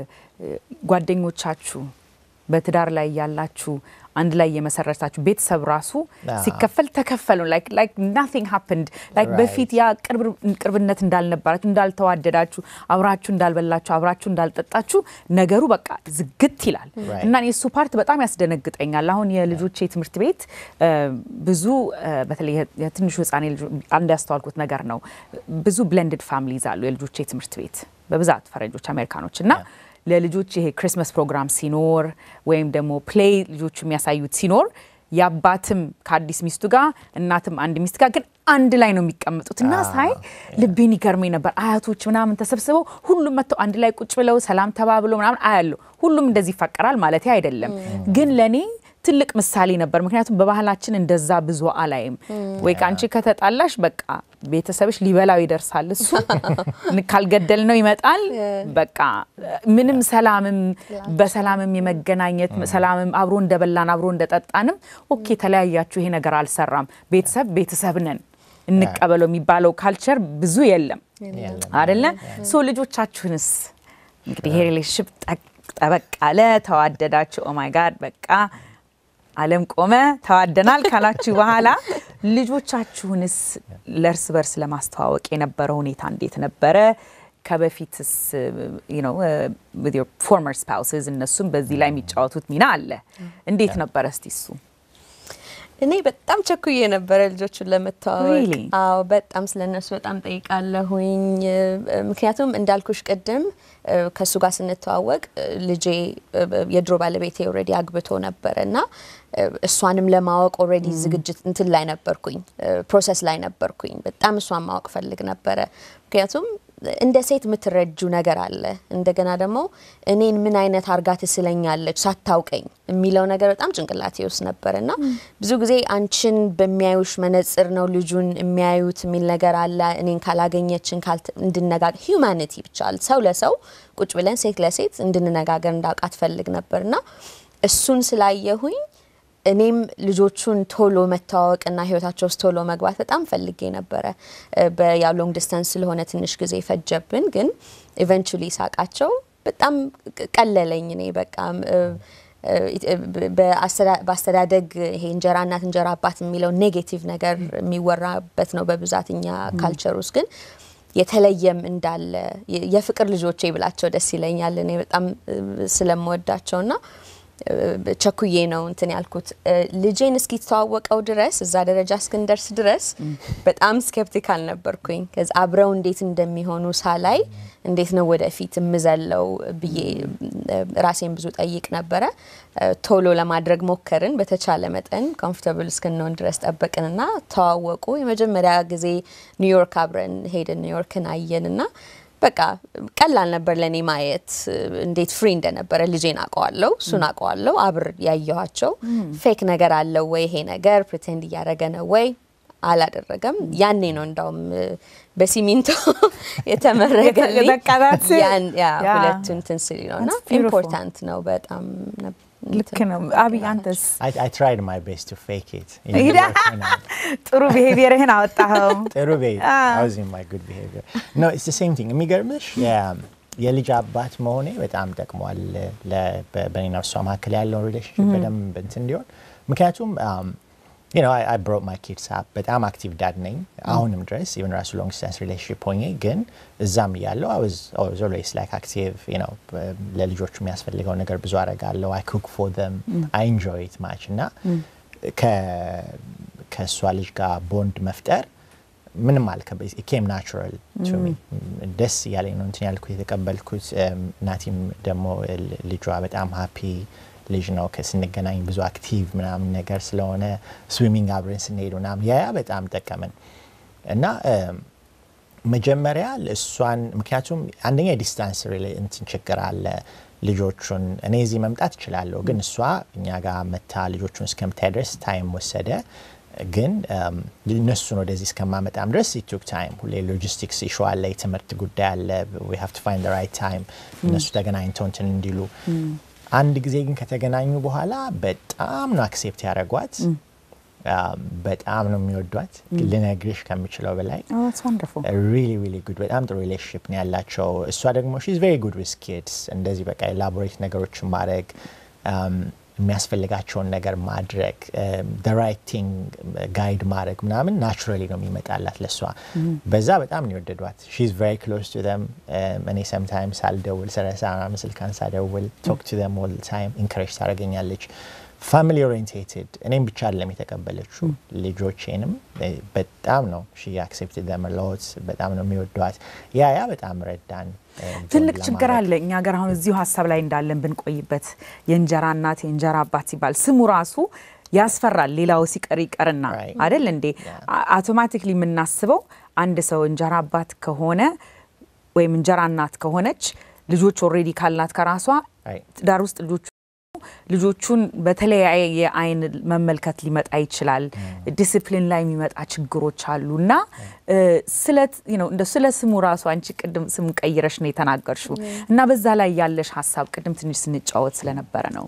ጓደኞቻችሁ በትዳር ላይ ያላችሁ አንድ ላይ የመሰረታችሁ ቤተሰብ ራሱ ሲከፈል ተከፈሉ like like nothing happened like በፊት ያ ቅርብ ቅርብነት እንዳልነበራችሁ እንዳልተዋደዳችሁ አብራችሁ እንዳልበላችሁ አብራችሁ እንዳልጠጣችሁ ነገሩ በቃ ዝግት ይላል እና እሱ ፓርት በጣም ያስደነግጠኛል አሁን የልጆቼ ትምህርት ቤት ብዙ በተለይ የትንሹ ህፃን ልጅ አንድ ያስተዋልኩት ነገር ነው ብዙ blended families አሉ የልጆቼ ትምህርት ቤት በብዛት ፈረንጆች አሜሪካኖች እና ለልጆች ይሄ ክሪስማስ ፕሮግራም ሲኖር ወይም ደግሞ ፕሌይ ልጆቹ የሚያሳዩት ሲኖር ያባትም ከአዲስ ሚስቱ ጋር እናትም አንድ ሚስት ጋር ግን አንድ ላይ ነው የሚቀመጡትና ሳይ ልቤን ይገርመኝ ነበር አያቶች ምናምን ተሰብስበው ሁሉም መተው አንድ ላይ ቁጭ ብለው ሰላም ተባብለው ምናምን አያሉ ሁሉም እንደዚህ ይፈቀራል ማለት አይደለም ግን ለኔ ትልቅ ምሳሌ ነበር ምክንያቱም በባህላችን እንደዛ ብዙ አላይም ወይ ካንቺ ከተጣላሽ በቃ ቤተሰብሽ ሊበላው ይደርሳል እሱ ካልገደል ነው ይመጣል በቃ ምንም ሰላምም በሰላምም የመገናኘት ሰላምም አብሮ እንደበላን አብሮ እንደጠጣንም ኦኬ ተለያያችሁ ይሄ ነገር አልሰራም ቤተሰብ ቤተሰብ ነን እንቀበለው የሚባለው ካልቸር ብዙ የለም አይደለ ሶ ልጆቻችሁንስ እንግዲህ ይሄ ሪሌሽንሺፕ ጠበቃለ ተዋደዳችሁ ኦ ማይ ጋድ በቃ ዓለም ቆመ ተዋደናል ካላችሁ በኋላ ልጆቻችሁንስ ለርስ በርስ ለማስተዋወቅ የነበረው ሁኔታ እንዴት ነበረ ከበፊትስ you know uh, with your former spouses እነሱም በዚህ ላይ የሚጫወቱት ሚና አለ እንዴት ነበር እስቲ እሱ እኔ በጣም ቸኩዬ ነበር ልጆቹን ለመተዋወቅ አዎ በጣም ስለነሱ በጣም ጠይቃለሁኝ ምክንያቱም እንዳልኩሽ ቀደም ከሱ ጋር ስንተዋወቅ ልጄ የድሮ ባለቤቴ ኦሬዲ አግብቶ ነበርና እሷንም ለማወቅ ኦሬዲ ዝግጅት እንትን ላይ ነበርኩኝ ፕሮሰስ ላይ ነበርኩኝ በጣም እሷን ማወቅ ፈልግ ነበር ምክንያቱም እንደ ሴት ምትረጁ ነገር አለ እንደገና ደግሞ እኔን ምን አይነት አርጋት ስለኛለች ሳታውቀኝ የሚለው ነገር በጣም ጭንቅላቴ ውስጥ ነበርና ብዙ ጊዜ አንቺን በሚያዩሽ መነጽር ነው ልጁን የሚያዩት የሚል ነገር አለ እኔን ካላገኘችን ካል እንድነጋገር ሂዩማኒቲ ብቻል ሰው ለሰው ቁጭ ብለን ሴት ለሴት እንድንነጋገር እንዳውቃት ፈልግ ነበርና እሱን ስላየሁኝ እኔም ልጆቹን ቶሎ መታወቅና ህይወታቸው ውስጥ ቶሎ መግባት በጣም ፈልጌ ነበር በያ ሎንግ ዲስታንስ ስለሆነ ትንሽ ጊዜ ፈጀብን ግን ኢቨንቹሊ ሳቃቸው በጣም ቀለለኝ እኔ በቃ በአስተዳደግ ይሄ እንጀራ እናት እንጀራ አባት የሚለው ኔጌቲቭ ነገር የሚወራበት ነው በብዛትኛ ካልቸር ውስጥ ግን የተለየም እንዳለ የፍቅር ልጆቼ ብላቸው ደስ ይለኛል እኔ በጣም ስለምወዳቸውና ቸኩዬ ነው እንትን ያልኩት ልጄን እስኪ ተዋወቀው ድረስ እዛ ደረጃ እስክንደርስ ድረስ በጣም ስኬፕቲካል ነበርኩኝ ከዛ አብረው እንዴት እንደሚሆኑ ሳላይ እንዴት ነው ወደፊት ምዘለው ብዬ ራሴን ብዙ ጠይቅ ነበር ቶሎ ለማድረግ ሞከርን በተቻለ መጠን ኮምፎርታብል እስከነውን ድረስ ጠበቅንና ተዋወቁ የመጀመሪያ ጊዜ ኒውዮርክ አብረን ሄደን ኒውዮርክን አየንና በቃ ቀላል ነበር ለኔ ማየት እንዴት ፍሪ እንደነበረ ልጄን አቀዋለሁ ሱን አቀዋለሁ አብር ያያያቸው ፌክ ነገር አለው ወይ ይሄ ነገር ፕሪቴንድ ያደረገ ነው ወይ አላደረገም ያኔ ነው እንዳውም በሲሚንቶ የተመረገልኝ ያን ያ ሁለቱን ትንስሊ ነውና ኢምፖርታንት ነው በጣም ልክ ነው አቢ አንተስ I I tried my best to fake it ጥሩ behaviorህን አወጣኸው ጥሩ behavior I was in my good behavior no it's the same thing የሚገርምሽ የልጅ አባት መሆኔ በጣም ጠቅሟል ለበኔና እሷ መካከል ያለው ሪሌሽንሺፕ በደንብ እንትን እንዲሆን ምክንያቱም you know I I brought my kids up but I'm active dad ነኝ አሁንም ድረስ even rasu long distance relationship ሆኜ ግን እዛም ያለው I was I was always like active you know ለልጆቹ የሚያስፈልገው ነገር ብዙ አረጋለሁ I cook for them mm. I enjoy it much እና ከ ከሷ ልጅ ጋር ቦንድ መፍጠር ምንም አልከበ it came natural to mm. me ደስ ያለኝ ነው እንትን ያልኩት የተቀበልኩት ናቲም ደሞ ልጇ በጣም happy ልጅ ነው ከስንገናኝ ብዙ አክቲቭ ምናምን ነገር ስለሆነ ስዊሚንግ አብረን ስንሄድ ምናምን ያ በጣም ጠቀመን እና መጀመሪያ እሷን ምክንያቱም አንደኛ ዲስታንስ ሪሊ እንትን ችግር አለ ልጆቹን እኔ እዚህ መምጣት እችላለሁ ግን እሷ እኛ ጋር መታ ልጆቹን እስከምታይ ድረስ ታይም ወሰደ ግን እነሱን ወደዚህ እስከማመጣም ድረስ it took time ሁሌ ሎጂስቲክስ ኢሹ አለ የትምህርት ጉዳይ አለ we have to find the right time እነሱ ተገናኝተው እንትን እንዲሉ አንድ ጊዜ ግን ከተገናኙ በኋላ በጣም ነው አክሴፕት ያደረጓት በጣም ነው የሚወዷት ልነግርሽ ከምችለው በላይ oh that's wonderful really really good በጣም ጥሩ ሪሌሽንሺፕ ነው ያላቸው እሷ ደግሞ she's very good with kids እንደዚህ በቃ ኤላቦሬት ነገሮችን ማድረግ የሚያስፈልጋቸውን ነገር ማድረግ the right thing guide ማድረግ ምናምን naturally ነው የሚመጣላት ለሷ በዛ በጣም ነው የወደዷት she's very close to them እኔ sometimes አልደውል ሰረሳ ምናምን ስልካን ሳደውል talk to them all the time encourage ታደርገኛለች family oriented እኔም ብቻ አይደለም የተቀበለችው ልጆቼንም በጣም ነው she accepted them a lot በጣም ነው የሚወዷት ያ ያ በጣም ረዳን ትልቅ ችግር አለ እኛ ጋር አሁን እዚሁ ሐሳብ ላይ እንዳለን ብንቆይበት የእንጀራ እናት የእንጀራ አባት ሲባል ስሙ ራሱ ያስፈራል ሌላው ሲቀር ይቀርና አይደል እንዴ አውቶማቲክሊ የምናስበው አንድ ሰው እንጀራ አባት ከሆነ ወይም እንጀራ እናት ከሆነች ልጆች ኦሬዲ ካልናት ከራሷ ዳር ውስጥ ልጆች ልጆቹን በተለያየ አይን መመልከት ሊመጣ ይችላል ዲሲፕሊን ላይ የሚመጣ ችግሮች አሉና ስለት you know እንደ ስለ ስሙ ራሱ አንቺ ቅድም ስም ቀይረሽ ነው የተናገርሽው እና በዛ ላይ ያለሽ ሐሳብ ቅድም ትንሽ ስንጫወት ስለነበረ ነው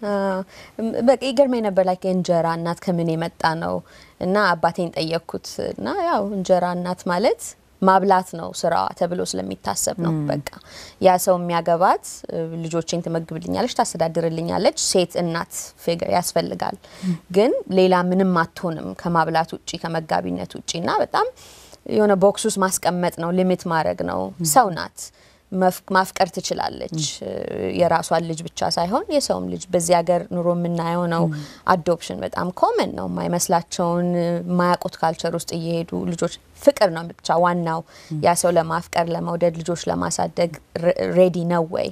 በቃ ይገርመኝ ነበር like እንጀራ እናት ከምን የመጣ ነው እና አባቴን ጠየቅኩት እና ያው እንጀራ እናት ማለት ማብላት ነው ስራዋ ተብሎ ስለሚታሰብ ነው በቃ ያ ሰው የሚያገባት ልጆችን ትመግብልኛለች ታስተዳድርልኛለች ሴት እናት ፊገር ያስፈልጋል ግን ሌላ ምንም አትሆንም ከማብላት ውጪ ከመጋቢነት ውጪና በጣም የሆነ ቦክስ ውስጥ ማስቀመጥ ነው ሊሚት ማድረግ ነው ሰው ናት ማፍቀር ትችላለች የራሷን ልጅ ብቻ ሳይሆን የሰውም ልጅ በዚህ ሀገር ኑሮ የምናየው ነው አዶፕሽን በጣም ኮመን ነው ማይመስላቸውን ማያቆት ካልቸር ውስጥ እየሄዱ ልጆች ፍቅር ነው ብቻ ዋናው ያ ሰው ለማፍቀር ለመውደድ ልጆች ለማሳደግ ሬዲ ነው ወይ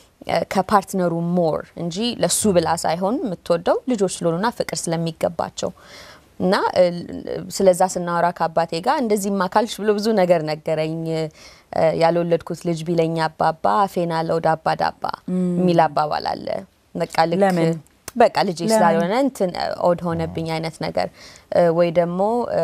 ከፓርትነሩ ሞር እንጂ ለሱ ብላ ሳይሆን የምትወደው ልጆች ስለሆኑና ፍቅር ስለሚገባቸው እና ስለዛ ስናወራ ከአባቴ ጋር እንደዚህማ ካልሽ ብሎ ብዙ ነገር ነገረኝ ያልወለድኩት ልጅ ቢለኛ አባባ አፌና ለው ዳባ ዳባ ሚል አባባል አለ በቃ ልክ በቃ ልጅ ስላልሆነ እንትን ኦድ ሆነብኝ አይነት ነገር ወይ ደግሞ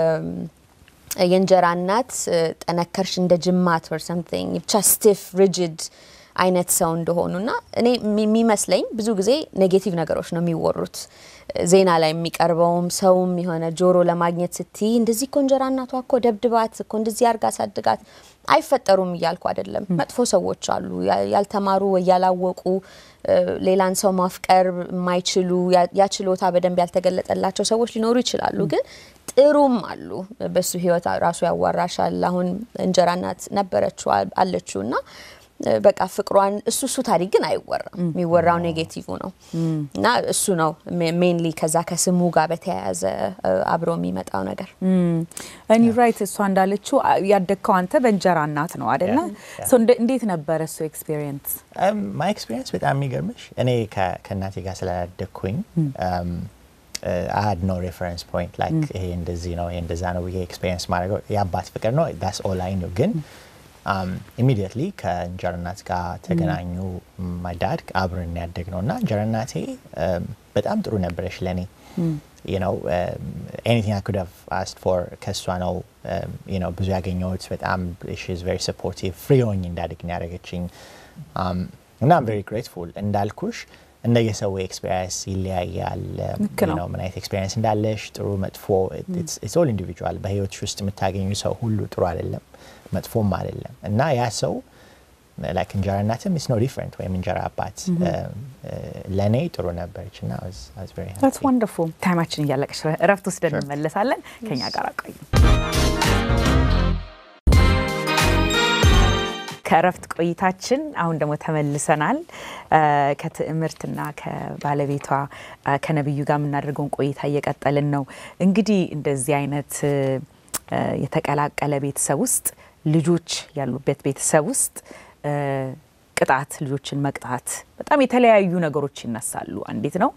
የእንጀራ እናት ጠነከርሽ እንደ ጅማት or something just stiff rigid አይነት ሰው እንደሆኑና እኔ የሚመስለኝ ብዙ ጊዜ ኔጌቲቭ ነገሮች ነው የሚወሩት ዜና ላይ የሚቀርበውም ሰውም የሆነ ጆሮ ለማግኘት ስትይ እንደዚህ እንጀራ እናቷ እኮ ደብድባት እኮ እንደዚህ አርጋ ሳድጋት አይፈጠሩም ይያልኩ አይደለም መጥፎ ሰዎች አሉ ያልተማሩ ያላወቁ ሌላን ሰው ማፍቀር ማይችሉ ያችሎታ በደንብ ያልተገለጠላቸው ሰዎች ሊኖሩ ይችላሉ ግን ጥሩም አሉ በሱ ህይወት ራሱ ያዋራሻል አሁን እንጀራ እናት ነበረችው አለችውና በቃ ፍቅሯን እሱ እሱ ታሪክ ግን አይወራም የሚወራው ኔጌቲቭ ነው እና እሱ ነው ሜንሊ ከዛ ከስሙ ጋር በተያያዘ አብሮ የሚመጣው ነገር and you right እሷ እንዳለችው ያደከው አንተ በእንጀራ እናት ነው አይደለ so እንዴት ነበር እሱ ኤክስፒሪየንስ my experience በጣም የሚገርምሽ እኔ ከእናቴ ጋር ስላደኩኝ um I had no reference point like ይሄ እንደዚህ ነው ይሄ እንደዛ ነው ይሄ ኤክስፒሪየንስ ማድረግ ያባት ፍቅር ነው that's all I knew ግን um immediately ከእንጀራ እናት ጋር ተገናኙ my dad አብረን ያደግነውና እንጀራ እናቴ በጣም ጥሩ ነበርሽ ለኔ you know um, anything I could have asked for ከሷ ነው you know ብዙ ያገኘሁት በጣም she is very supportive free ሆኜ እንዳድግ ያደረገችኝ um and I'm very grateful እንዳልኩሽ እንደየሰው ኤክስፒሪየንስ ይለያያል you know ምን አይነት ኤክስፒሪየንስ እንዳለሽ ጥሩ መጥፎ it's it's all individual በህይወትሽ ውስጥ የምታገኙ ሰው ሁሉ ጥሩ አይደለም መጥፎም አይደለም እና ያ ሰው like እንጀራ እናትም is no different ወይ እንጀራ አባት ለኔ ጥሩ ነበርችና I was I was very happy That's wonderful ታይማችን ያለቀሽ እረፍት ወስደን እንመለሳለን ከኛ ጋር አቆዩ ከረፍት ቆይታችን አሁን ደግሞ ተመልሰናል ከትምርትና ከባለቤቷ ከነብዩ ጋር ምናደርገውን ቆይታ እየቀጠልን ነው እንግዲህ እንደዚህ አይነት የተቀላቀለ ቤተሰብ ውስጥ ልጆች ያሉበት ቤተሰብ ውስጥ ቅጣት ልጆችን መቅጣት በጣም የተለያዩ ነገሮች ይነሳሉ እንዴት ነው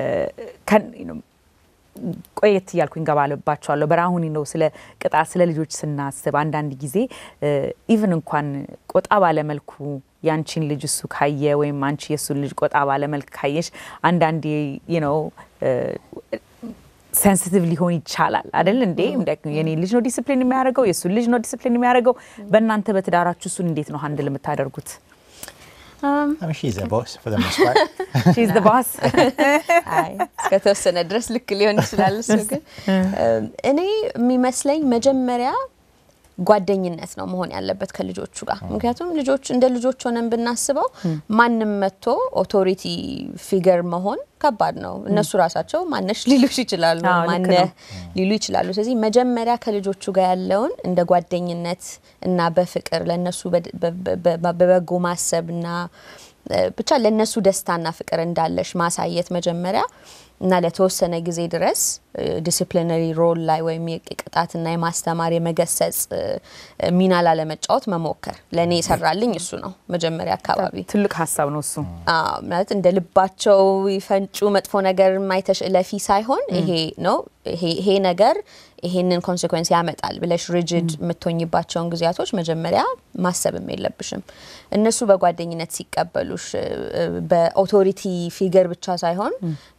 ቆየት ያልኩኝ ገባለባቸዋለሁ በራሁን ነው ስለ ቅጣት ስለ ልጆች ስናስብ አንዳንድ ጊዜ ኢቭን እንኳን ቆጣ ባለ መልኩ ያንቺን ልጅ እሱ ካየ ወይም አንቺ የሱን ልጅ ቆጣ ባለ መልኩ ካየሽ አንዳንድ you know sensitive ሊሆን ይችላል አይደል እንዴ የኔ ልጅ ነው ዲሲፕሊን የሚያደርገው የሱ ልጅ ነው ዲሲፕሊን የሚያደርገው በእናንተ በትዳራችሁ እሱን እንዴት ነው ሃንድል የምታደርጉት Um, I mean, she's the boss for the most part. She's the boss. አይ እስከተወሰነ ድረስ ልክ ሊሆን ይችላል እሱ ግን እኔ የሚመስለኝ መጀመሪያ ጓደኝነት ነው መሆን ያለበት ከልጆቹ ጋር ምክንያቱም ልጆች እንደ ልጆች ሆነን ብናስበው ማንንም መጥቶ ኦቶሪቲ ፊገር መሆን ከባድ ነው እነሱ ራሳቸው ማነሽ ሊሉሽ ይችላሉ ማነ ሊሉ ይችላሉ ስለዚህ መጀመሪያ ከልጆቹ ጋር ያለውን እንደ ጓደኝነት እና በፍቅር ለነሱ በበጎ ማሰብና ብቻ ለነሱ ደስታና ፍቅር እንዳለሽ ማሳየት መጀመሪያ እና ለተወሰነ ጊዜ ድረስ ዲሲፕሊነሪ ሮል ላይ ወይም የቅጣትና የማስተማር የመገሰጽ ሚና ለመጫወት መሞከር ለኔ ይሰራልኝ እሱ ነው መጀመሪያ አካባቢ ትልቅ ሐሳብ ነው እሱ አዎ ማለት እንደ ልባቸው ይፈንጩ መጥፎ ነገር ማይተሽ ለፊ ሳይሆን ይሄ ነው ይሄ ይሄ ነገር ይሄንን ኮንሲኩዌንስ ያመጣል ብለሽ ሪጂድ ምትሆኝባቸውን ግዚያቶች መጀመሪያ ማሰብም የለብሽም እነሱ በጓደኝነት ሲቀበሉሽ በኦቶሪቲ ፊገር ብቻ ሳይሆን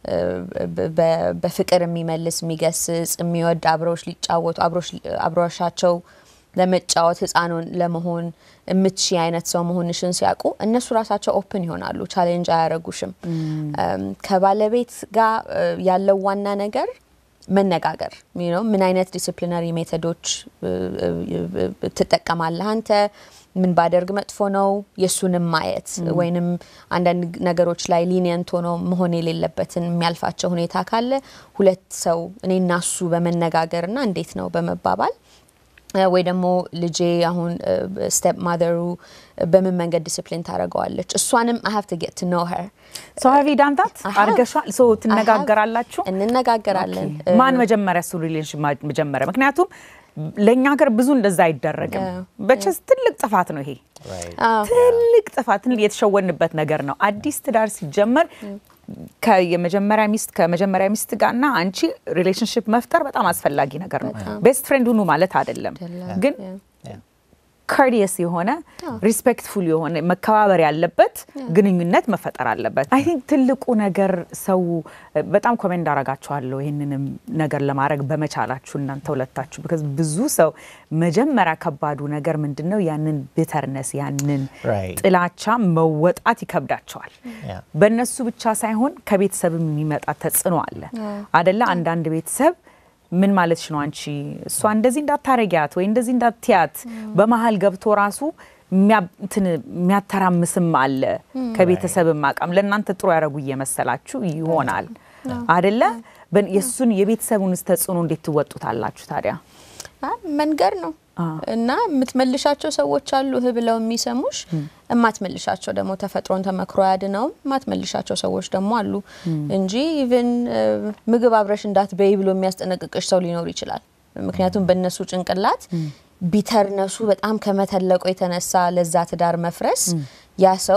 በፍቅር የሚመልስ የሚገስጽ የሚወድ አብሮሽ ሊጫወቱ አብሮሽ አብሮሻቸው ለመጫወት ህፃኑን ለመሆን እምትሺ አይነት ሰው መሆንሽን ሲያቁ እነሱ ራሳቸው ኦፕን ይሆናሉ ቻሌንጅ አያረጉሽም ከባለቤት ጋር ያለው ዋና ነገር መነጋገር you know ምን አይነት ዲሲፕሊነሪ ሜቶዶች ትጠቀማለህ አንተ ምን ባደርግ መጥፎ ነው የሱንም ማየት ወይንም አንዳንድ ነገሮች ላይ ሊኒየንት ሆኖ መሆን የሌለበትን የሚያልፋቸው ሁኔታ ካለ ሁለት ሰው እኔና እሱ በመነጋገርና እንዴት ነው በመባባል ወይ ደግሞ ልጄ አሁን ስቴፕ ማዘሩ በምን መንገድ ዲሲፕሊን ታረጋዋለች እሷንም I have to get to know her so have you done that አርገሻል so ትነጋገራላችሁ እንነጋገራለን ማን መጀመሪያ ሱ ሪሌሽን መጀመሪያ ምክንያቱም ለኛ ሀገር ብዙ እንደዛ አይደረግም በቸስ ትልቅ ጥፋት ነው ይሄ ትልቅ ጥፋት የተሸወንበት ነገር ነው አዲስ ትዳር ሲጀመር ከየመጀመሪያ ሚስት ከመጀመሪያ ሚስት ጋርና አንቺ ሪሌሽንሺፕ መፍጠር በጣም አስፈላጊ ነገር ነው ቤስት ፍሬንድ ሁኑ ማለት አይደለም ግን courteous የሆነ respectful የሆነ መከባበር ያለበት ግንኙነት መፈጠር አለበት I think ትልቁ ነገር ሰው በጣም ኮሜንት አረጋቸዋለሁ ይሄንንም ነገር ለማድረግ በመቻላችሁ እናንተ ሁለታችሁ because ብዙ ሰው መጀመሪያ ከባዱ ነገር ምንድነው ያንን bitterness ያንን ጥላቻ መወጣት ይከብዳቸዋል በእነሱ ብቻ ሳይሆን ከቤተሰብም የሚመጣ ተጽዕኖ አለ አይደለ አንዳንድ ቤተሰብ ምን ማለትሽ ነው አንቺ እሷ እንደዚህ እንዳታረጋት ወይ እንደዚህ እንዳትያት በመሃል ገብቶ ራሱ እንትን የሚያተራምስም አለ ከቤተሰብም ማቃም ለእናንተ ጥሩ ያረጉ እየመሰላችሁ ይሆናል አይደለ የሱን የቤተሰቡን ተጽዕኖ እንዴት ትወጡታላችሁ ታዲያ መንገር ነው እና ምትመልሻቸው ሰዎች አሉ ህብለው የሚሰሙሽ እማትመልሻቸው ደግሞ ተፈጥሮን ተመክሮ ያድነው ማትመልሻቸው ሰዎች ደግሞ አሉ እንጂ ኢቭን ምግብ አብረሽ እንዳትበይ ብሎ የሚያስጠነቅቅሽ ሰው ሊኖር ይችላል ምክንያቱም በእነሱ ጭንቅላት ቢተርነሱ በጣም ከመተለቆ የተነሳ ለዛ ትዳር መፍረስ ያ ሰው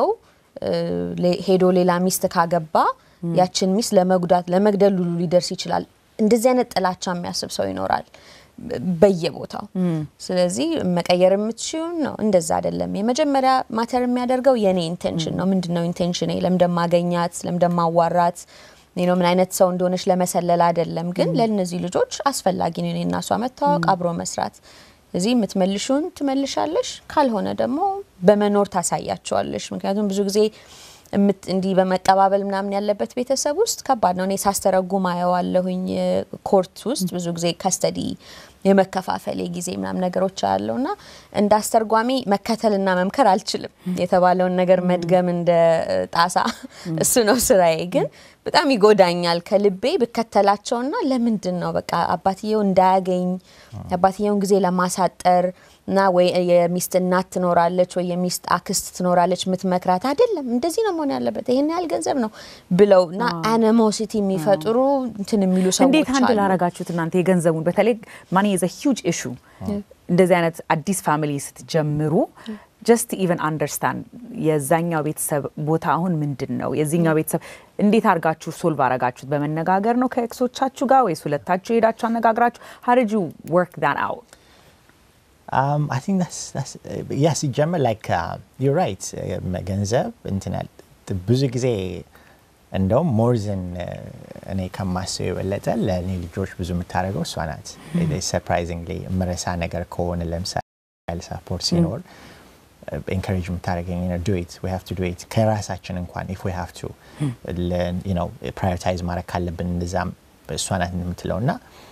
ሄዶ ሌላ ሚስት ካገባ ያችን ሚስት ለመጉዳት ለመግደል ሁሉ ሊደርስ ይችላል እንደዚህ አይነት ጥላቻ የሚያስብ ሰው ይኖራል በየቦታው ስለዚህ መቀየር የምትችዩ ነው እንደዛ አይደለም የመጀመሪያ ማተር የሚያደርገው የኔ ኢንቴንሽን ነው ምንድነው ኢንቴንሽኔ ለምደማገኛት ለምደማዋራት ነው ምን አይነት ሰው እንደሆነሽ ለመሰለል አይደለም ግን ለነዚህ ልጆች አስፈላጊ ነው እኔና እሷ መታወቅ አብሮ መስራት እዚህ ምትመልሹን ትመልሻለሽ ካልሆነ ደግሞ በመኖር ታሳያቸዋለሽ ምክንያቱም ብዙ ጊዜ እምት እንዲ በመቀባበል ምናምን ያለበት ቤተሰብ ውስጥ ከባድ ነው እኔ ሳስተረጉም አየዋለሁኝ ኮርት ውስጥ ብዙ ጊዜ ካስተዲ የመከፋፈል ጊዜ ምናምን ነገሮች አሉና እንዳስተርጓሚ መከተልና መምከር አልችልም የተባለውን ነገር መድገም እንደ ጣሳ እሱ ነው ስራዬ ግን በጣም ይጎዳኛል ከልቤ በከተላቸውና ለምንድነው በቃ አባትየው እንዳያገኝ አባትየውን ጊዜ ለማሳጠር ና ወይ የሚስት እናት ትኖራለች ወይ የሚስት አክስት ትኖራለች ምትመክራት አይደለም እንደዚህ ነው መሆን ያለበት ይሄን ያህል ገንዘብ ነው ብለውና animosity የሚፈጥሩ እንትን የሚሉ ሰዎች አሉ እንዴት አንድ ላረጋችሁት እናንተ የገንዘቡን በተለይ money is a huge issue እንደዚህ አይነት አዲስ ፋሚሊ ስትጀምሩ just to even understand የዛኛው ቤተሰብ ቦታ አሁን ምንድነው የዚህኛው ቤተሰብ እንዴት አርጋችሁ ሶልቭ አረጋችሁት በመነጋገር ነው ከኤክሶቻችሁ ጋር ወይስ ሁለታችሁ ሄዳችሁ አነጋግራችሁ how did you work that out? Um, I think that's that's uh, yes, general like uh, you're right. ገንዘብ እንትናል ብዙ ጊዜ እንደው more than እኔ ከማስበው የበለጠ ለኔ ልጆች ብዙ የምታረገው እሷ ናት surprisingly መረሳ ነገር ከሆነ ለምሳሌ support ሲኖር encourage የምታረገኝ you know do it we have to do it ከራሳችን እንኳን if we have to learn you know prioritize ማድረግ ካለብን እንደዛም እሷ ናት የምትለውና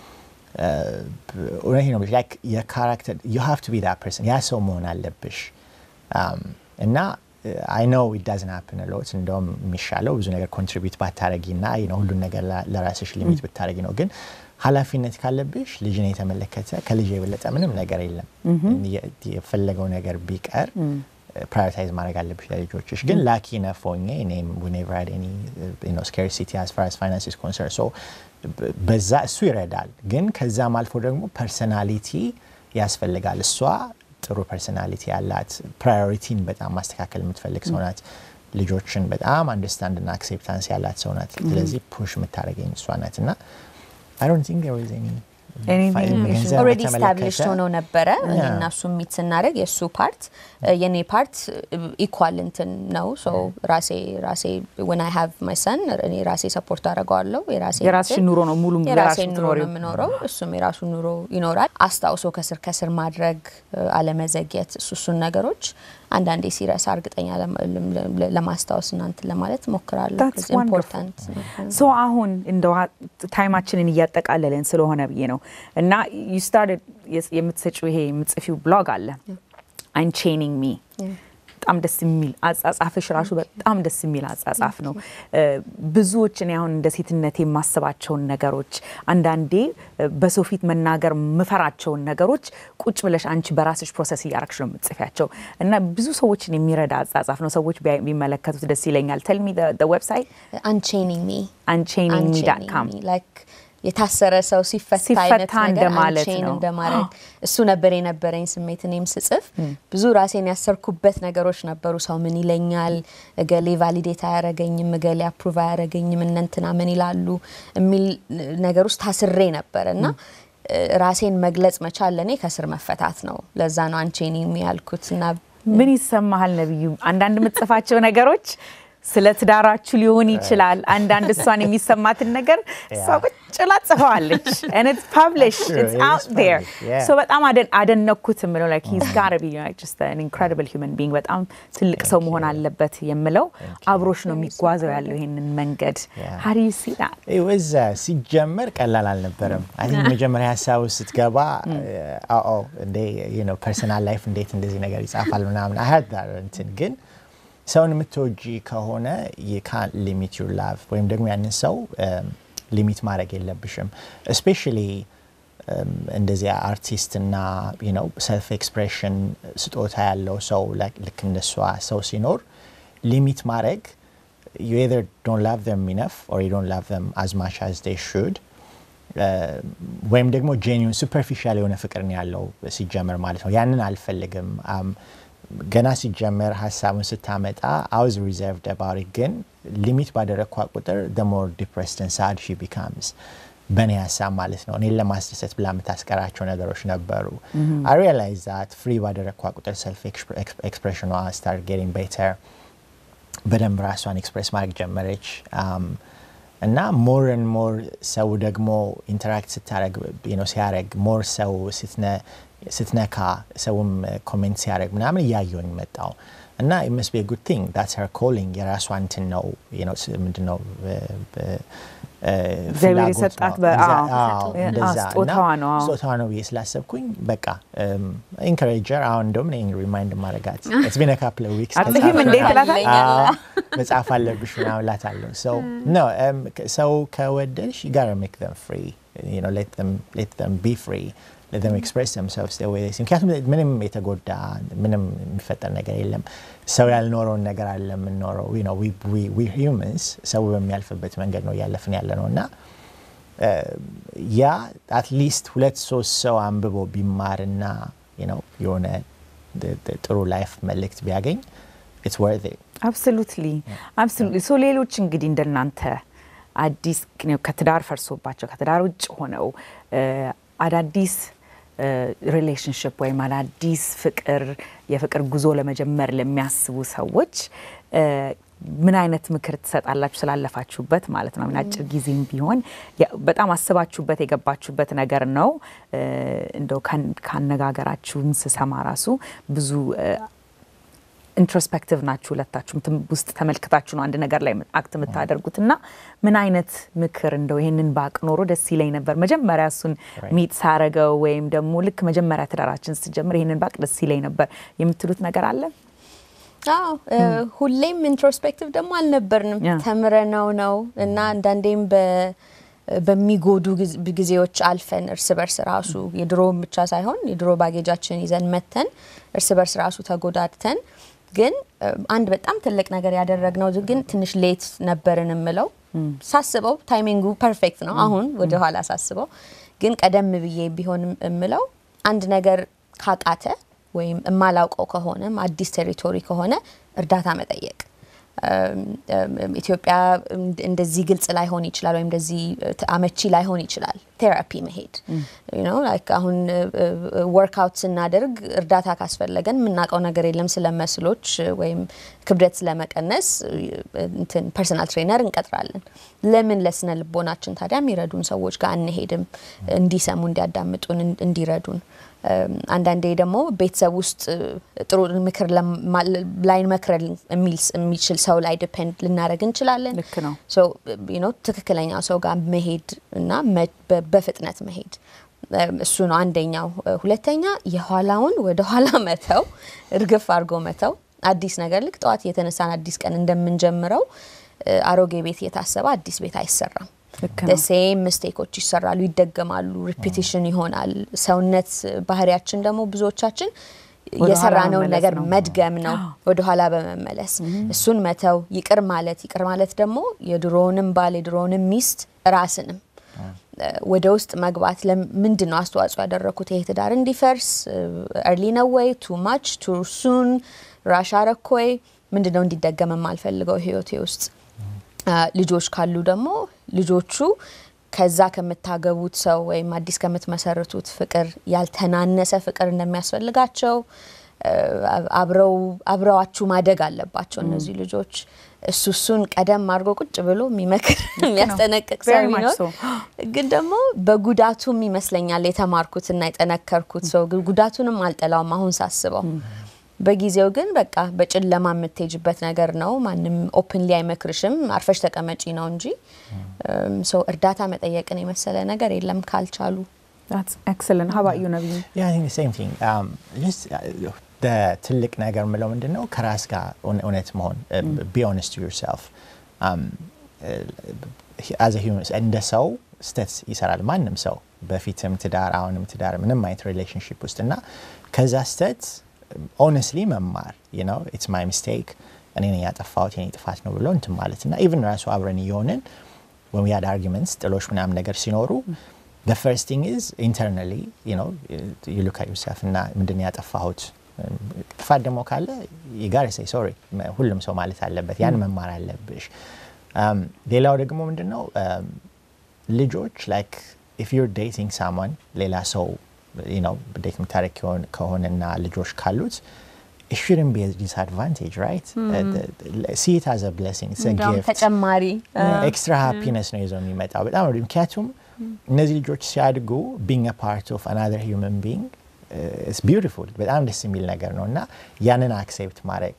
or you know like your character you have to be that person ያ ሰው መሆን አለብሽ um እና I know it doesn't happen a lot እንደውም የሚሻለው ብዙ ነገር contribute ባታረጊና you know ሁሉ ነገር ለራስሽ ሊሚት ብታረጊ ነው ግን ኃላፊነት ካለብሽ ልጅን የተመለከተ ከልጅ የበለጠ ምንም ነገር የለም የፈለገው ነገር ቢቀር prioritize ማድረግ አለብሽ ለልጆችሽ ግን lucky enough ሆኜ እኔም we never had any you know scarcity as far as finance is concerned so በዛ እሱ ይረዳል ግን ከዛም አልፎ ደግሞ ፐርሰናሊቲ ያስፈልጋል እሷ ጥሩ ፐርሰናሊቲ ያላት ፕራዮሪቲን በጣም ማስተካከል የምትፈልግ ሰው ናት ልጆችን በጣም አንደርስታንድ እና አክሴፕታንስ ያላት ሰው ናት ስለዚህ ፑሽ የምታረገኝ እሷ ናትና I don't think there was any anything already established ሆኖ ነበረ እና እሱ ሚት ስናረግ የሱ ፓርት የኔ ፓርት ኢኳል እንትን ነው so ራሴ ራሴ when I have my son እኔ ራሴ ሰፖርት አደርጋለሁ የራሴ የራስሽ ኑሮ ነው ሙሉ የራስሽ ኑሮ ነው የምኖረው እሱም የራሱ ኑሮ ይኖራል አስታውሶ ከስር ከስር ማድረግ አለመዘግየት እሱን ነገሮች አንዳንዴ ሲረሳ እርግጠኛ ለማስታወስ እናንተ ለማለት ሞክራለሁ it's important so አሁን እንደው ታይማችንን እያጠቃለለን ስለሆነ ብዬ ነው እና you started የምትሰጪው ይሄ የምትጽፊው ብሎግ አለ unchaining me በጣም ደስ የሚል አጻጻፍሽ ራሱ በጣም ደስ የሚል አጻጻፍ ነው ብዙዎች እኔ አሁን እንደ ሴትነት የማስባቸው ነገሮች አንዳንዴ በሶፊት መናገር መፈራቸው ነገሮች ቁጭ ብለሽ አንቺ በራስሽ ፕሮሰስ ያያርክሽ ነው የምትጽፊያቸው እና ብዙ ሰዎችን የሚረዳ አጻጻፍ ነው ሰዎች ቢመለከቱት ደስ ይለኛል tell me the the website unchaining me unchaining me dot com like የታሰረ ሰው ሲፈታ አይነት ነገር ማለት ነው እንደማረግ እሱ ነበር የነበረኝ ስሜት እኔም ስጽፍ ብዙ ራሴን ያሰርኩበት ነገሮች ነበሩ ሰው ምን ይለኛል እገሌ ቫሊዴት ያረጋኝም እገሌ አፕሩቭ ያረጋኝም እንንትና ምን ይላሉ የሚል ነገር ውስጥ ታስሬ ነበርና ራሴን መግለጽ መቻል ለኔ ከስር መፈታት ነው ለዛ ነው አንቼኒም ያልኩትና ምን ይሰማሃል ነብዩ አንዳንድ ምጽፋቸው ነገሮች ስለ ትዳራችሁ ሊሆን ይችላል አንዳንድ እሷን የሚሰማትን ነገር ሰው ጭላ ጽፋለች and it's published it's out there so በጣም አደነኩት ምለው like he's got to be like just an incredible human being በጣም ትልቅ ሰው መሆን አለበት የምለው አብሮሽ ነው የሚጓዘው ያለው ይሄንን መንገድ how do you see that it was ሲጀመር ቀላል አልነበረም I think መጀመሪያ ሐሳቡ ስትገባ አዎ እንደ you know personal life እንዴት እንደዚህ ነገር ይጻፋል ምናምን I had that እንትን ግን ሰውን የምትወጂ ከሆነ you can't limit your love ወይም ደግሞ ያንን ሰው ሊሚት ማድረግ የለብሽም especially እንደዚህ አርቲስት እና you know self expression ስጦታ ያለው ሰው ልክ እንደሷ ሰው ሲኖር ሊሚት ማድረግ you either don't love them enough or you don't love them as much as they should ወይም ደግሞ genuine superficial የሆነ ፍቅር ነው ያለው ሲጀመር ማለት ነው ያንን አልፈልግም ገና ሲጀመር ሐሳቡን ስታመጣ I was reserved about it ግን ሊሚት ባደረኳ ቁጥር the more depressed and sad she becomes በኔ ሐሳብ ማለት ነው እኔ ለማስደሰት ብላ የምታስቀራቸው ነገሮች ነበሩ I realized that free ባደረኳ ቁጥር self expression was start getting better በደንብ ራሷን ኤክስፕሬስ ማድረግ ጀመረች እና more and more ሰው ደግሞ interact ስታረግ you know ሲያረግ more ሰው ስትነ ስትነካ ሰውም ኮሜንት ሲያረግ ምናምን ያየውኝ መጣው እና it must be a good thing that's her calling የራሷ እንትን ነው you know ምንድነው ዘቤሪ ሰጣት በአው ስጦታዋ ነው ስጦታዋ ነው ስላሰብኩኝ በቃ ኢንካሬጀር አሁን እንደውም ነኝ ሪማይንድ ማረጋት it's been a couple of weeks አጥቂም እንዴት ላታ መጻፍ አለብሽ ምናምን ላታለው so no um so ከወደድሽ you got to make them free you know let them let them be free let them express themselves the way they see ምክንያቱም ምንም የተጎዳ ምንም የሚፈጠር ነገር የለም ሰው ያልኖረው ነገር አለ ምንኖረው you know we we we humans ሰው በሚያልፍበት መንገድ ነው ያለፍን ያለነውና ያ at least ሁለት ሶስት ሰው አንብቦ ቢማርና you know የሆነ ጥሩ ላይፍ መልእክት ቢያገኝ it's worth it. Absolutely. Absolutely. So ሌሎች እንግዲህ እንደናንተ አዲስ ከትዳር ፈርሶባቸው ከትዳር ውጭ ሆነው አዳዲስ ሪሌሽንሺፕ ወይ አዳዲስ ፍቅር የፍቅር ጉዞ ለመጀመር ለሚያስቡ ሰዎች ምን አይነት ምክር ትሰጣላችሁ ስላለፋችሁበት ማለት ነው? ምን አጭር ጊዜም ቢሆን በጣም አስባችሁበት የገባችሁበት ነገር ነው። እንደው ካነጋገራችሁም ስሰማ ራሱ ብዙ ኢንትሮስፔክቲቭ ናችሁ ሁለታችሁም ውስጥ ተመልክታችሁ ነው አንድ ነገር ላይ አክት የምታደርጉትና ምን አይነት ምክር እንደው ይሄንን ባቅ ኖሮ ደስ ይለኝ ነበር መጀመሪያ እሱን ሚት ሳረገው ወይም ደግሞ ልክ መጀመሪያ ትዳራችን ሲጀምር ይሄንን ባቅ ደስ ይለኝ ነበር የምትሉት ነገር አለ? አዎ ሁሌም ኢንትሮስፔክቲቭ ደግሞ አልነበርንም ተምረናው ነው እና አንዳንዴም በ በሚጎዱ ጊዜዎች አልፈን እርስ በርስ ራሱ የድሮ ብቻ ሳይሆን የድሮ ባጌጃችን ይዘን መተን እርስ በርስ ራሱ ተጎዳድተን ግን አንድ በጣም ትልቅ ነገር ያደረግነው ግን ትንሽ ሌት ነበርን እምለው ሳስበው ታይሚንጉ ፐርፌክት ነው አሁን ወደ ኋላ ሳስበው ግን ቀደም ብዬ ቢሆን እምለው አንድ ነገር ካቃተ ወይም እማላውቀው ከሆነ አዲስ ቴሪቶሪ ከሆነ እርዳታ መጠየቅ ኢትዮጵያ እንደዚህ ግልጽ ላይ ሆን ይችላል ወይም እንደዚህ አመቺ ላይ ሆን ይችላል ቴራፒ መሄድ you know like አሁን ወርክአውት ስናደርግ እርዳታ ካስፈለገን ምናቀው ነገር የለም ስለመስሎች ወይም ክብደት ስለመቀነስ እንትን ፐርሰናል ትሬነር እንቀጥራለን ለምን ለስነ ልቦናችን ታዲያ የሚረዱን ሰዎች ጋር አንሄድም እንዲሰሙ እንዲያዳምጡን እንዲረዱን አንዳንዴ ደግሞ ቤተሰብ ውስጥ ጥሩ ምክር ላይን መክረል የሚልስ የሚችል ሰው ላይ ዲፔንድ ልናረግ እንችላለን ልክ ነው so you know ትክክለኛ ሰው ጋር መሄድ እና በፍጥነት መሄድ እሱ ነው አንደኛው ሁለተኛ የኋላውን ወደ ኋላ መተው እርግፍ አርጎ መተው አዲስ ነገር ልክ ጧት የተነሳን አዲስ ቀን እንደምንጀምረው አሮጌ ቤት የታሰበ አዲስ ቤት አይሰራም the same mistakes ይሰራሉ ይደገማሉ repetition ይሆናል ሰውነት ባህሪያችን ደግሞ ብዙዎቻችን የሰራነው ነገር መድገም ነው ወደ ኋላ በመመለስ እሱን መተው ይቅር ማለት ይቅር ማለት ደግሞ የድሮውንም ባል የድሮውንም ሚስት ራስንም ወደ ውስጥ መግባት ለምንድነው አስተዋጽኦ ያደረኩት ይሄ ትዳር እንዲፈርስ early ነው ወይ too much too soon ራሽ አረኮይ ምንድነው እንዲደገም ማልፈልገው ህይወቴ ውስጥ ልጆች ካሉ ደግሞ ልጆቹ ከዛ ከመታገቡት ሰው ወይም አዲስ ከመተመሰረቱት ፍቅር ያልተናነሰ ፍቅር እንደሚያስፈልጋቸው አብረው አብረዋችሁ ማደግ አለባቸው እነዚህ ልጆች እሱሱን ቀደም አርጎ ቁጭ ብሎ የሚመክር የሚያስጠነቅቅ ሰው ነው ግን ደግሞ በጉዳቱም ይመስለኛል የተማርኩትና የጠነከርኩት ሰው ጉዳቱንም አልጠላውም አሁን ሳስበው በጊዜው ግን በቃ በጨለማ የምትሄጅበት ነገር ነው ማንንም ኦፕንሊ አይመክርሽም አርፈሽ ተቀመጪ ነው እንጂ ሶ እርዳታ መጠየቅን የመሰለ ነገር የለም ካልቻሉ that's excellent how about you Nabi yeah I think the same thing um just uh, the ትልቅ ነገር ምለው ምንድነው ከራስ ጋር ሆነት መሆን be honest to yourself um uh, as a human እንደ ሰው ስቴትስ ይሰራል ማንንም ሰው በፊትም ትዳር አሁንም ትዳር ምንም አይነት ሪሌሽንሺፕ ውስጥና ከዛ ስቴትስ honestly መማር you know it's my mistake እኔ ነኝ ያጠፋሁት የኔ ጥፋት ነው ብሎ እንትን ማለትና even ራሱ አብረን ይሆንን when we had arguments ጥሎሽ ምናምን ነገር ሲኖሩ the first thing is internally you know you look at yourself እና ምንድነው ያጠፋሁት ጥፋት ደግሞ ካለ you gotta say sorry ሁሉም ሰው ማለት አለበት ያን መማር አለብሽ um ሌላው ደግሞ ምንድነው ልጆች like if you're dating someone ሌላ ሰው you know dating ታሪክ ከሆነና ልጆች ካሉት it shouldn't be a disadvantage right mm. uh, the, the, see it as a blessing it's a Don't gift ተጨማሪ extra happiness ነው ይዞ የሚመጣው በጣም ምክንያቱም እነዚህ ልጆች ሲያድጉ being a part of another human being uh, it's beautiful በጣም ደስ የሚል ነገር ነውና ያንን accept ማድረግ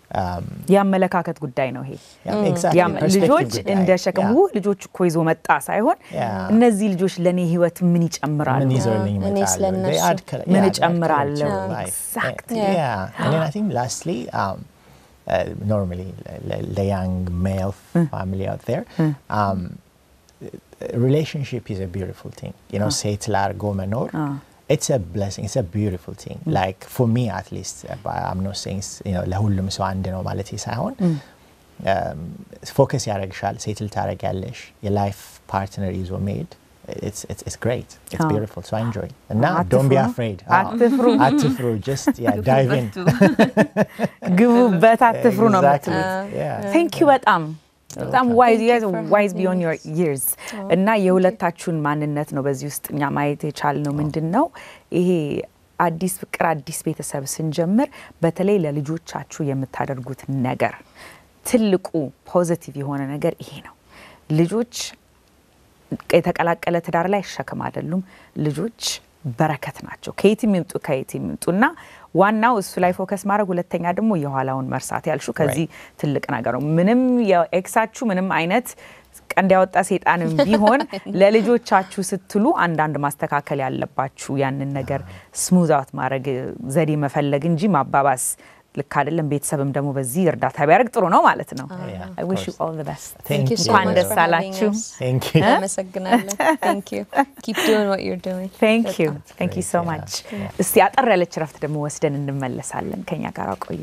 ያመለካከት ጉዳይ ነው ይሄ exactly ልጆች እንደሸከሙ ልጆች እኮ ይዞ መጣ ሳይሆን እነዚህ ልጆች ለኔ ህይወት ምን ይጨምራሉ ምን ይዘውልኝ ይመጣሉ ምን ይጨምራሉ exactly yeah and then I think lastly um uh, normally the young male family out there um relationship is a beautiful thing you know settle argo menor it's a blessing it's a beautiful thing mm. like for me at least I'm not saying you know ለሁሉም ሰው አንድ ነው ማለት ሳይሆን ፎከስ ያረጋሻል ሴትል ታረጋለሽ የላይፍ ፓርትነር ይዞ መሄድ it's it's it's great. It's Oh. beautiful. So I enjoy it. And now, Attifru. don't be afraid. Attifru. Attifru. Just yeah, dive in. ግቡበት አትፍሩ ነው Exactly. የምትሉት። Yeah. Thank you በጣም በጣም wise you guys are wise beyond your years እና የሁለታችሁን ማንነት ነው በዚህ ውስጥ እኛ ማየት የቻልነው ምንድነው ይሄ አዲስ ፍቅር አዲስ ቤተሰብ ስንጀምር በተለይ ለልጆቻችሁ የምታደርጉት ነገር ትልቁ ፖዚቲቭ የሆነ ነገር ይሄ ነው ልጆች የተቀላቀለ ትዳር ላይ ሸክም አይደሉም ልጆች በረከት ናቸው ከየትም ይምጡ ከየትም ይምጡና ዋናው እሱ ላይ ፎከስ ማድረግ ሁለተኛ ደግሞ የኋላውን መርሳት ያልሹ ከዚህ ትልቅ ነገር ነው ምንም የኤክሳችሁ ምንም አይነት ቀንድ ያወጣ ሰይጣንም ቢሆን ለልጆቻችሁ ስትሉ አንዳንድ ማስተካከል ያለባችሁ ያንን ነገር ስሙዝ አውት ማድረግ ዘዴ መፈለግ እንጂ ማባባስ ልክ አይደለም ቤተሰብም ደግሞ በዚህ እርዳታ ቢያደርግ ጥሩ ነው ማለት ነው I wish you all the best Thank you so much much. for having us. Thank you. አመሰግናለሁ thank you keep doing what you're doing thank you thank you so Yeah. much እስቲ አጠር ያለች ረፍት ደግሞ ወስደን እንመለሳለን ከኛ ጋር ቆዩ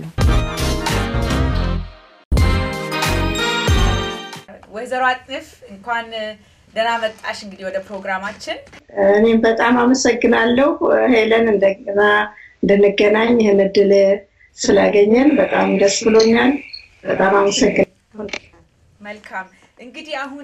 ወይዘሮ አጥፍ እንኳን ደህና መጣሽ እንግዲህ ወደ ፕሮግራማችን እኔም በጣም አመሰግናለሁ ሄለን እንደገና እንደነገናኝ ይሄን እድል ስላገኘን በጣም ደስ ብሎኛል በጣም አመሰግናለሁ መልካም እንግዲህ አሁን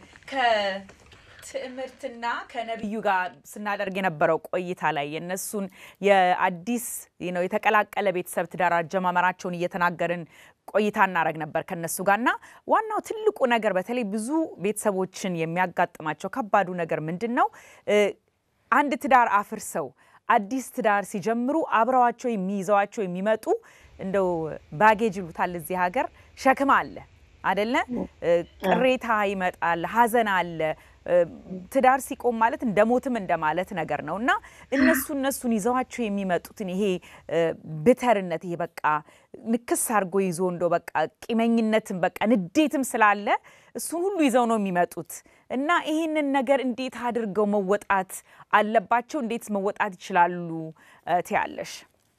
ከትምርትና ከነብዩ ጋር ስናደርግ የነበረው ቆይታ ላይ የነሱን የአዲስ ነው የተቀላቀለ ቤተሰብ ትዳር አጀማመራቸውን እየተናገርን ቆይታ እናረግ ነበር ከነሱ ጋርና ዋናው ትልቁ ነገር በተለይ ብዙ ቤተሰቦችን የሚያጋጥማቸው ከባዱ ነገር ምንድነው አንድ ትዳር አፍርሰው አዲስ ትዳር ሲጀምሩ አብረዋቸው የሚይዛዋቸው የሚመጡ እንደው ባጌጅ ይሉታል እዚህ ሀገር ሸክም አለ አይደለ ቅሬታ ይመጣል ሐዘን አለ ትዳር ሲቆም ማለት እንደሞትም እንደማለት ነገር ነውና እነሱ እነሱን ይዘዋቸው የሚመጡትን ይሄ ብተርነት ይሄ በቃ ንክስ አርጎ ይዞ እንደው በቃ ቂመኝነትም በቃ ንዴትም ስላለ እሱን ሁሉ ይዘው ነው የሚመጡት እና ይሄንን ነገር እንዴት አድርገው መወጣት አለባቸው እንዴት መወጣት ይችላሉ ትያለሽ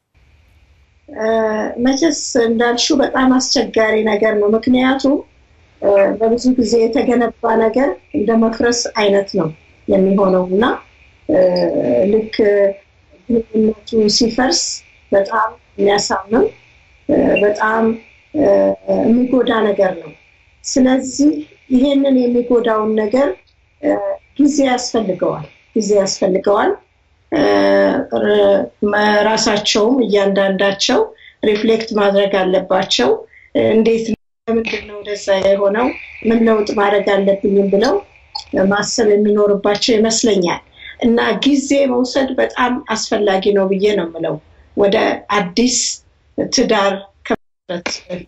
መቼስ እንዳልሽው በጣም አስቸጋሪ ነገር ነው ምክንያቱም በብዙ ጊዜ የተገነባ ነገር እንደመፍረስ አይነት ነው የሚሆነውና ልክ ግንኙነቱ ሲፈርስ በጣም የሚያሳምም በጣም የሚጎዳ ነገር ነው ስለዚህ ይሄንን የሚጎዳውን ነገር ጊዜ ያስፈልገዋል ጊዜ ያስፈልገዋል ራሳቸውም እያንዳንዳቸው ሪፍሌክት ማድረግ አለባቸው እንዴት ምንድነው እንደዛ የሆነው ምን ለውጥ ማድረግ አለብኝ ብለው ማሰብ የሚኖርባቸው ይመስለኛል እና ጊዜ መውሰድ በጣም አስፈላጊ ነው ብዬ ነው የምለው ወደ አዲስ ትዳር ከመጣት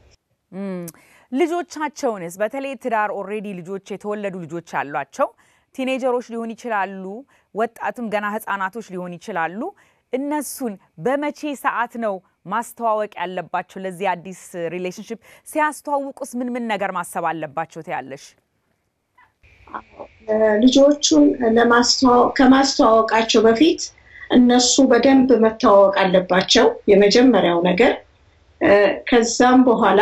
ልጆቻቸውንስ በተለይ ትዳር ኦሬዲ ልጆች የተወለዱ ልጆች አሏቸው ቲኔጀሮች ሊሆን ይችላሉ ወጣቱም ገና ህፃናቶች ሊሆን ይችላሉ እነሱን በመቼ ሰዓት ነው ማስተዋወቅ ያለባቸው ለዚህ አዲስ ሪሌሽንሺፕ ሲያስተዋውቁስ ምን ምን ነገር ማሰብ አለባቸው ታያለሽ ልጆቹን ለማስተዋወቅ ከማስተዋወቃቸው በፊት እነሱ በደንብ መተዋወቅ አለባቸው የመጀመሪያው ነገር ከዛም በኋላ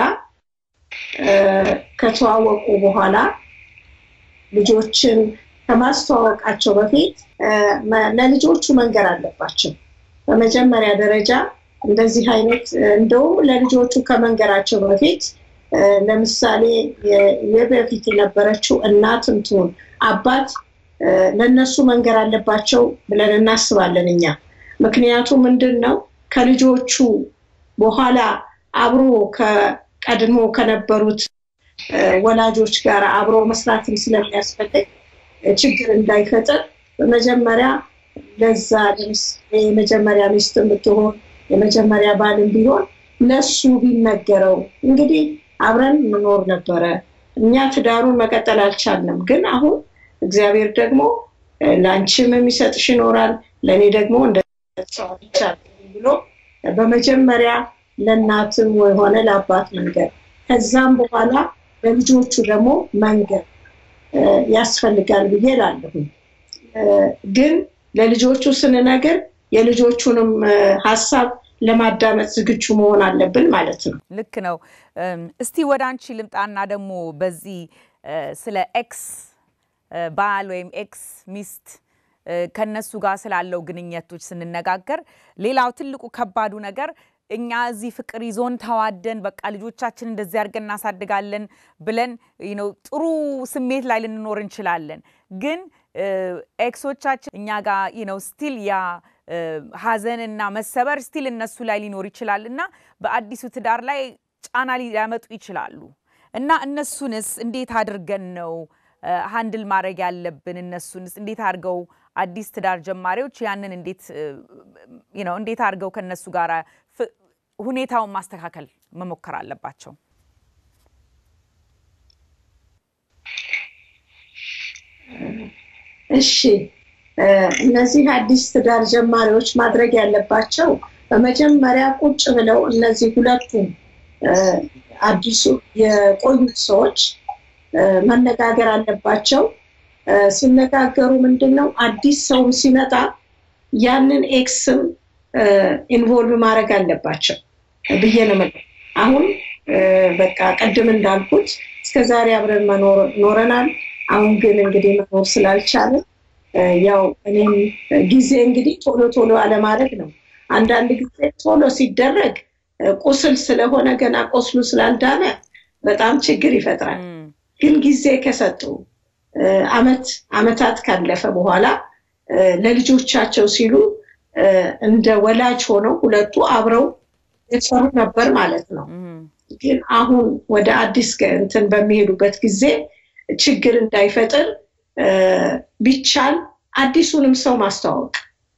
ከተዋወቁ በኋላ ልጆችን ከማስተዋወቃቸው በፊት ለልጆቹ መንገር አለባቸው በመጀመሪያ ደረጃ እንደዚህ አይነት እንደው ለልጆቹ ከመንገራቸው በፊት ለምሳሌ የበፊት የነበረችው እናትም ትሁን አባት ለነሱ መንገር አለባቸው ብለን እናስባለን እኛ ምክንያቱም ምንድነው ከልጆቹ በኋላ አብሮ ከቀድሞ ከነበሩት ወላጆች ጋር አብሮ መስራትም ስለሚያስፈልግ ችግር እንዳይፈጠር በመጀመሪያ ለዛ የመጀመሪያ ሚስትም ብትሆን የመጀመሪያ ባልም ቢሆን ለሱ ቢነገረው እንግዲህ አብረን መኖር ነበረ እኛ ትዳሩን መቀጠል አልቻልንም ግን አሁን እግዚአብሔር ደግሞ ላንቺም የሚሰጥሽ ይኖራል ለኔ ደግሞ እንደሰው ይቻላል ብሎ በመጀመሪያ ለናትም ወይ ሆነ ለአባት መንገር ከዛም በኋላ ለልጆቹ ደግሞ መንገር ያስፈልጋል ብዬ እላለሁ ግን ለልጆቹ ስንነግር የልጆቹንም ሐሳብ ለማዳመጥ ዝግጁ መሆን አለብን ማለት ነው ልክ ነው እስቲ ወዳንቺ ልምጣና ደግሞ በዚህ ስለ ኤክስ ባል ወይም ኤክስ ሚስት ከነሱ ጋር ስላለው ግንኙነቶች ስንነጋገር ሌላው ትልቁ ከባዱ ነገር እኛ እዚህ ፍቅር ይዞን ተዋደን በቃ ልጆቻችን እንደዚህ አድርገን እናሳድጋለን ብለን you know ጥሩ ስሜት ላይ ልንኖር እንችላለን ግን ኤክሶቻችን እኛ ጋር you know still ያ ሐዘንና መሰበር still እነሱ ላይ ሊኖር ይችላልና በአዲሱ ትዳር ላይ ጫና ሊያመጡ ይችላሉ እና እነሱንስ እንዴት አድርገን ነው ሃንድል ማድረግ ያለብን እነሱንስ እንዴት አድርገው አዲስ ትዳር ጀማሪዎች ያንን እንዴት you know እንዴት አድርገው ከነሱ ጋር ሁኔታውን ማስተካከል መሞከር አለባቸው እሺ እነዚህ አዲስ ትዳር ጀማሪዎች ማድረግ ያለባቸው በመጀመሪያ ቁጭ ብለው እነዚህ ሁለቱ አዲሱ የቆዩት ሰዎች መነጋገር አለባቸው ሲነጋገሩ ምንድነው አዲስ ሰው ሲመጣ ያንን ኤክስም ኢንቮልቭ ማድረግ አለባቸው ብዬ ነው ማለት አሁን በቃ ቀድም እንዳልኩት እስከዛሬ አብረን መኖር ኖረናል አሁን ግን እንግዲህ መኖር ስላልቻለ ያው እኔም ጊዜ እንግዲህ ቶሎ ቶሎ አለ ማድረግ ነው አንዳንድ ጊዜ ቶሎ ሲደረግ ቁስል ስለሆነ ገና ቁስሉ ስላልዳነ በጣም ችግር ይፈጥራል ግን ጊዜ ከሰጡ አመት አመታት ካለፈ በኋላ ለልጆቻቸው ሲሉ እንደ ወላጅ ሆነው ሁለቱ አብረው የሰሩ ነበር ማለት ነው ግን አሁን ወደ አዲስ እንትን በሚሄዱበት ጊዜ ችግር እንዳይፈጠር ቢቻል አዲሱንም ሰው ማስተዋወቅ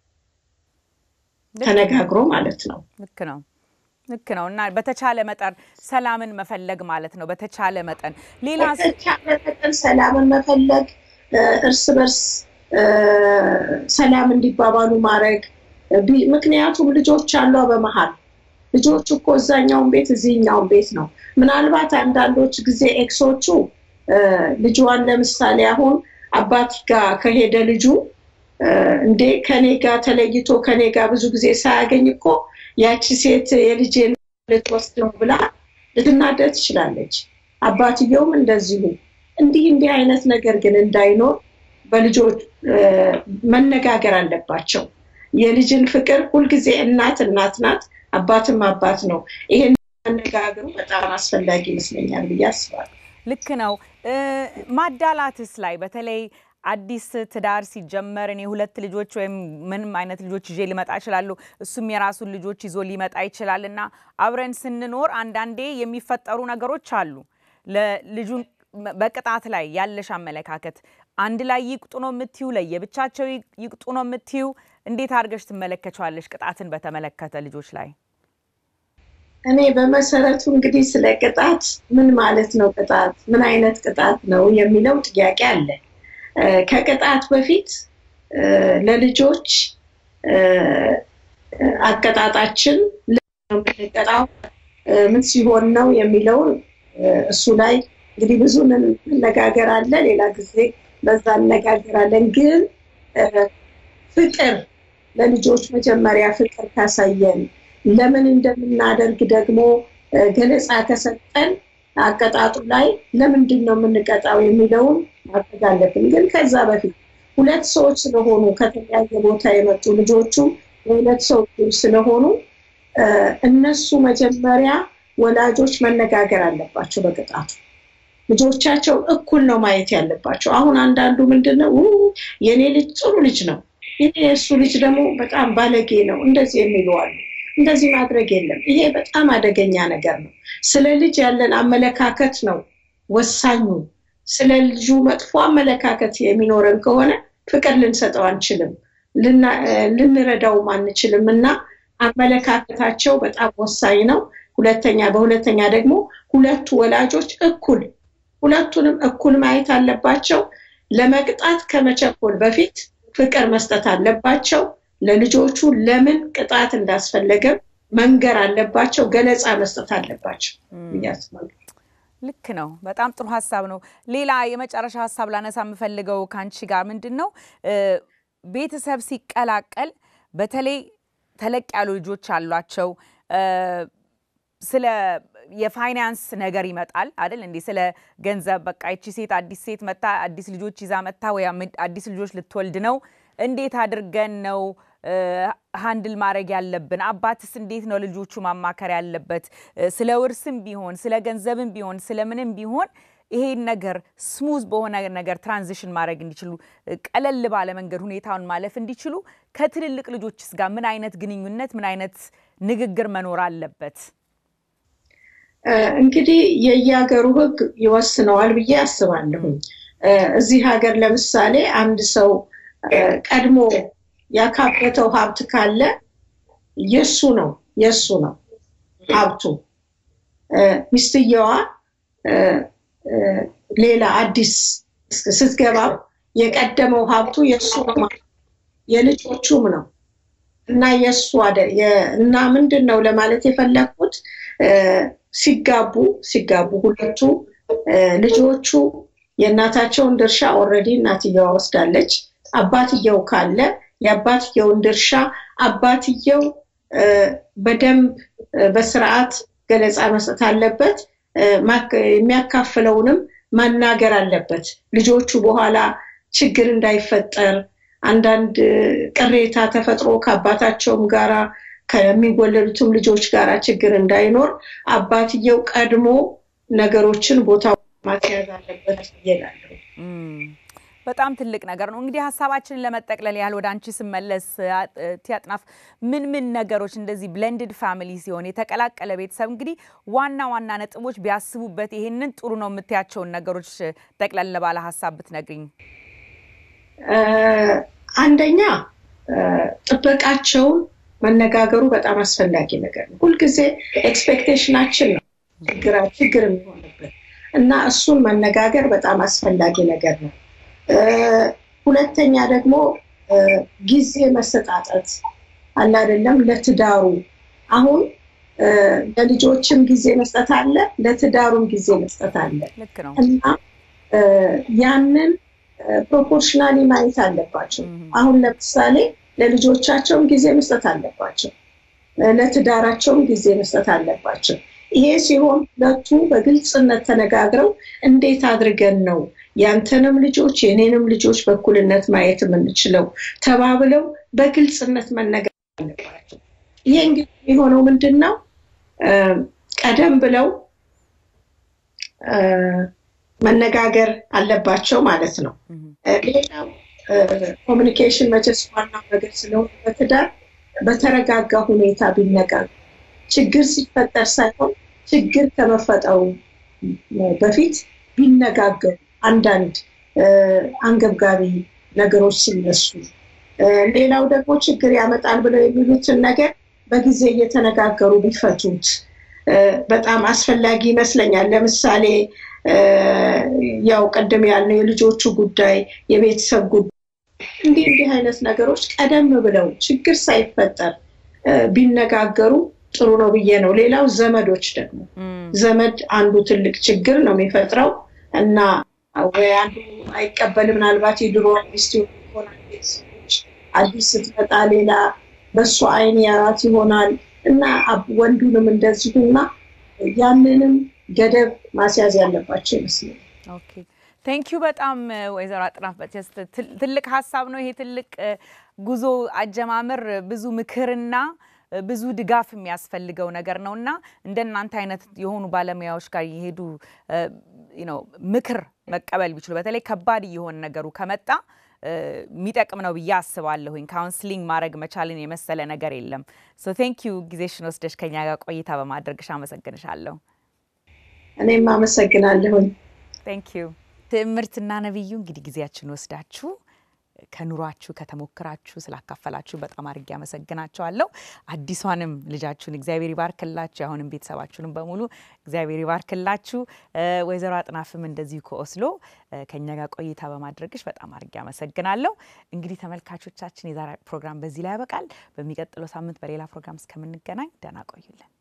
ተነጋግሮ ማለት ነው ልክ ነው ልክ ነው እና በተቻለ መጠን ሰላምን መፈለግ ማለት ነው በተቻለ መጠን ሌላ በተቻለ መጠን ሰላምን መፈለግ እርስ በርስ ሰላም እንዲባባሉ ማድረግ ምክንያቱም ልጆች አሉ በመሃል ልጆቹ እኮ እዛኛው ቤት እዚህኛው ቤት ነው ምናልባት አንዳንዶች ጊዜ ኤክሶቹ ልጅዋን ለምሳሌ አሁን አባት ጋር ከሄደ ልጁ እንዴ ከኔ ጋር ተለይቶ ከኔ ጋር ብዙ ጊዜ ሳያገኝ እኮ ያቺ ሴት የልጄን ልትወስደው ብላ ልትናደድ ትችላለች አባትየውም እንደዚሁ እንዲህ እንዲህ አይነት ነገር ግን እንዳይኖር በልጆች መነጋገር አለባቸው የልጅን ፍቅር ሁሉ ጊዜ እናት እናት ናት አባትም አባት ነው ይሄን መነጋገሩ በጣም አስፈላጊ ይመስለኛል በያስባል ልክ ነው ማዳላትስ ላይ በተለይ አዲስ ትዳር ሲጀመር እኔ ሁለት ልጆች ወይም ምንም አይነት ልጆች ይዤ ሊመጣ ይችላል እሱም የራሱን ልጆች ይዞ ሊመጣ ይችላልና አብረን ስንኖር አንዳንዴ የሚፈጠሩ ነገሮች አሉ ለልጁ በቅጣት ላይ ያለሽ አመለካከት አንድ ላይ ይቅጡ ነው የምትዩ ለየብቻቸው ይቅጡ ነው የምትዩ እንዴት አድርገሽ ትመለከቻለሽ ቅጣትን በተመለከተ ልጆች ላይ እኔ በመሰረቱ እንግዲህ ስለ ቅጣት ምን ማለት ነው ቅጣት ምን አይነት ቅጣት ነው የሚለው ጥያቄ አለ ከቅጣት በፊት ለልጆች አቀጣጣችን ለምንቀጣው ምን ሲሆን ነው የሚለው እሱ ላይ እንግዲህ ብዙ መነጋገር አለ ሌላ ጊዜ በዛ እንነጋገራለን ግን ፍቅር ለልጆች መጀመሪያ ፍቅር ካሳየን ለምን እንደምናደርግ ደግሞ ገለጻ ከሰጠን አቀጣጡ ላይ ለምንድን ነው የምንቀጣው የሚለውን ማስተጋለጥን ግን ከዛ በፊት ሁለት ሰዎች ስለሆኑ ከተለያየ ቦታ የመጡ ልጆቹ ሁለት ሰዎች ስለሆኑ እነሱ መጀመሪያ ወላጆች መነጋገር አለባቸው በቅጣቱ ልጆቻቸው እኩል ነው ማየት ያለባቸው አሁን አንዳንዱ ምንድነው የኔ ልጅ ጥሩ ልጅ ነው ይሄ እሱ ልጅ ደግሞ በጣም ባለጌ ነው እንደዚህ የሚሉዋል እንደዚህ ማድረግ የለም ይሄ በጣም አደገኛ ነገር ነው ስለ ልጅ ያለን አመለካከት ነው ወሳኙ ስለ ልጁ መጥፎ አመለካከት የሚኖረን ከሆነ ፍቅር ልንሰጠው አንችልም ልንረዳው ማንችልምና አመለካከታቸው በጣም ወሳኝ ነው ሁለተኛ በሁለተኛ ደግሞ ሁለቱ ወላጆች እኩል ሁለቱንም እኩል ማየት አለባቸው ለመቅጣት ከመቸኮል በፊት ፍቅር መስጠት አለባቸው ለልጆቹ ለምን ቅጣት እንዳስፈለገ መንገር አለባቸው ገለጻ መስጠት አለባቸው ያስማል ልክ ነው በጣም ጥሩ ሐሳብ ነው ሌላ የመጨረሻ ሐሳብ ላነሳ የምፈልገው ካንቺ ጋር ምንድነው ቤተሰብ ሲቀላቀል በተለይ ተለቅ ያሉ ልጆች አሏቸው ስለ የፋይናንስ ነገር ይመጣል አይደል እንዴ ስለ ገንዘብ በቃ እቺ ሴት አዲስ ሴት መጣ አዲስ ልጆች ይዛ መጣ ወይ አዲስ ልጆች ልትወልድ ነው እንዴት አድርገን ነው ሃንድል ማድረግ ያለብን አባትስ እንዴት ነው ልጆቹ ማማከር ያለበት ስለ ውርስም ቢሆን ስለ ገንዘብም ቢሆን ስለ ምንም ቢሆን ይሄ ነገር ስሙዝ በሆነ ነገር ትራንዚሽን ማድረግ እንዲችሉ ቀለል ባለ መንገድ ሁኔታውን ማለፍ እንዲችሉ ከትልልቅ ልጆችስ ጋር ምን አይነት ግንኙነት ምን አይነት ንግግር መኖር አለበት እንግዲህ የያገሩ ህግ ይወስነዋል ብዬ አስባለሁ እዚህ ሀገር ለምሳሌ አንድ ሰው ቀድሞ ያካበተው ሀብት ካለ የሱ ነው የሱ ነው ሀብቱ ሚስትየዋ ሌላ አዲስ ስትገባ የቀደመው ሀብቱ የሱ ነው የልጆቹም ነው እና የሱ አይደል እና ምንድነው ለማለት የፈለኩት ሲጋቡ ሲጋቡ ሁለቱ ልጆቹ የእናታቸውን ድርሻ ኦሬዲ እናትየዋ ወስዳለች አባትየው ካለ የአባትየውን ድርሻ አባትየው በደንብ በስርዓት ገለጻ መስጠት አለበት የሚያካፍለውንም ማናገር አለበት ልጆቹ በኋላ ችግር እንዳይፈጠር አንዳንድ ቅሬታ ተፈጥሮ ከአባታቸውም ጋራ ከሚወለዱትም ልጆች ጋራ ችግር እንዳይኖር አባትየው ቀድሞ ነገሮችን ቦታው ማስያዝ አለበት ይላል በጣም ትልቅ ነገር ነው እንግዲህ ሐሳባችንን ለመጠቅለል ያህል ወደ አንቺ ስመለስ ቲያጥናፍ ምን ምን ነገሮች እንደዚህ ብሌንድድ ፋሚሊ ሲሆን የተቀላቀለ ቤተሰብ እንግዲህ ዋና ዋና ነጥቦች ቢያስቡበት ይሄንን ጥሩ ነው የምትያቸው ነገሮች ጠቅለል ባለ ሐሳብ ብትነግሪኝ አንደኛ ጥበቃቸው መነጋገሩ በጣም አስፈላጊ ነገር ነው ሁሉ ጊዜ ኤክስፔክቴሽናችን ነው ችግር ችግር የሚሆንበት እና እሱን መነጋገር በጣም አስፈላጊ ነገር ነው ሁለተኛ ደግሞ ጊዜ መሰጣጣት አለ አይደለም ለትዳሩ አሁን ለልጆችም ጊዜ መስጠት አለ ለትዳሩም ጊዜ መስጠት አለ እና ያንን ፕሮፖርሽናሊ ማየት አለባቸው አሁን ለምሳሌ ለልጆቻቸውም ጊዜ መስጠት አለባቸው ለትዳራቸውም ጊዜ መስጠት አለባቸው ይሄ ሲሆን ለቱ በግልጽነት ተነጋግረው እንዴት አድርገን ነው ያንተንም ልጆች የኔንም ልጆች በኩልነት ማየት የምንችለው ተባብለው በግልጽነት መነጋገር አለባቸው ይሄ እንግዲህ የሆነው ምንድነው ቀደም ብለው መነጋገር አለባቸው ማለት ነው ሌላው ኮሙኒኬሽን መቼስ ዋናው ነገር ስለሆነ በትዳር በተረጋጋ ሁኔታ ቢነጋገር ችግር ሲፈጠር ሳይሆን ችግር ከመፈጠሩ በፊት ቢነጋገሩ አንዳንድ አንገብጋቢ ነገሮች ሲነሱ ሌላው ደግሞ ችግር ያመጣል ብለው የሚሉትን ነገር በጊዜ እየተነጋገሩ ቢፈቱት በጣም አስፈላጊ ይመስለኛል ለምሳሌ ያው ቀደም ያልነው የልጆቹ ጉዳይ የቤተሰብ ጉዳይ እንዲህ እንዲህ አይነት ነገሮች ቀደም ብለው ችግር ሳይፈጠር ቢነጋገሩ ጥሩ ነው ብዬ ነው ሌላው ዘመዶች ደግሞ ዘመድ አንዱ ትልቅ ችግር ነው የሚፈጥረው እና ወይ አንዱ አይቀበልም ምናልባት ይድሮ ሚስቱ ሆናል አዲስ ስትመጣ ሌላ በሱ አይን ያራት ይሆናል እና ወንዱንም እንደዚሁና ያንንም ገደብ ማስያዝ ያለባቸው ይመስላል ኦኬ ቴንክ ዩ በጣም ወይዘሮ አጥናፍ በተስ ትልቅ ሐሳብ ነው ይሄ ትልቅ ጉዞ አጀማመር ብዙ ምክርና ብዙ ድጋፍ የሚያስፈልገው ነገር ነውና እንደናንተ አይነት የሆኑ ባለሙያዎች ጋር ይሄዱ you know ምክር መቀበል ቢችሉ በተለይ ከባድ ይሆን ነገሩ ከመጣ ሚጠቅም ነው ብዬ አስባለሁኝ ካውንስሊንግ ማድረግ መቻልን የመሰለ ነገር የለም so thank you ጊዜሽን ወስደሽ ከኛ ጋር ቆይታ በማድረግሽ አመሰግንሻለሁ እኔም አመሰግናለሁኝ thank you ትምርትና ነብዩ እንግዲህ ጊዜያችሁን ወስዳችሁ ከኑሯችሁ ከተሞክራችሁ ስላካፈላችሁ በጣም አርጌ አመሰግናችኋለሁ አዲሷንም ልጃችሁን እግዚአብሔር ይባርክላችሁ ያሁንም ቤተሰባችሁንም በሙሉ እግዚአብሔር ይባርክላችሁ ወይዘሮ አጥናፍም እንደዚህ ከኦስሎ ከኛ ጋር ቆይታ በማድረግሽ በጣም አርጌ አመሰግናለሁ እንግዲህ ተመልካቾቻችን የዛሬ ፕሮግራም በዚህ ላይ ያበቃል በሚቀጥለው ሳምንት በሌላ ፕሮግራም እስከምንገናኝ ደህና ቆዩልን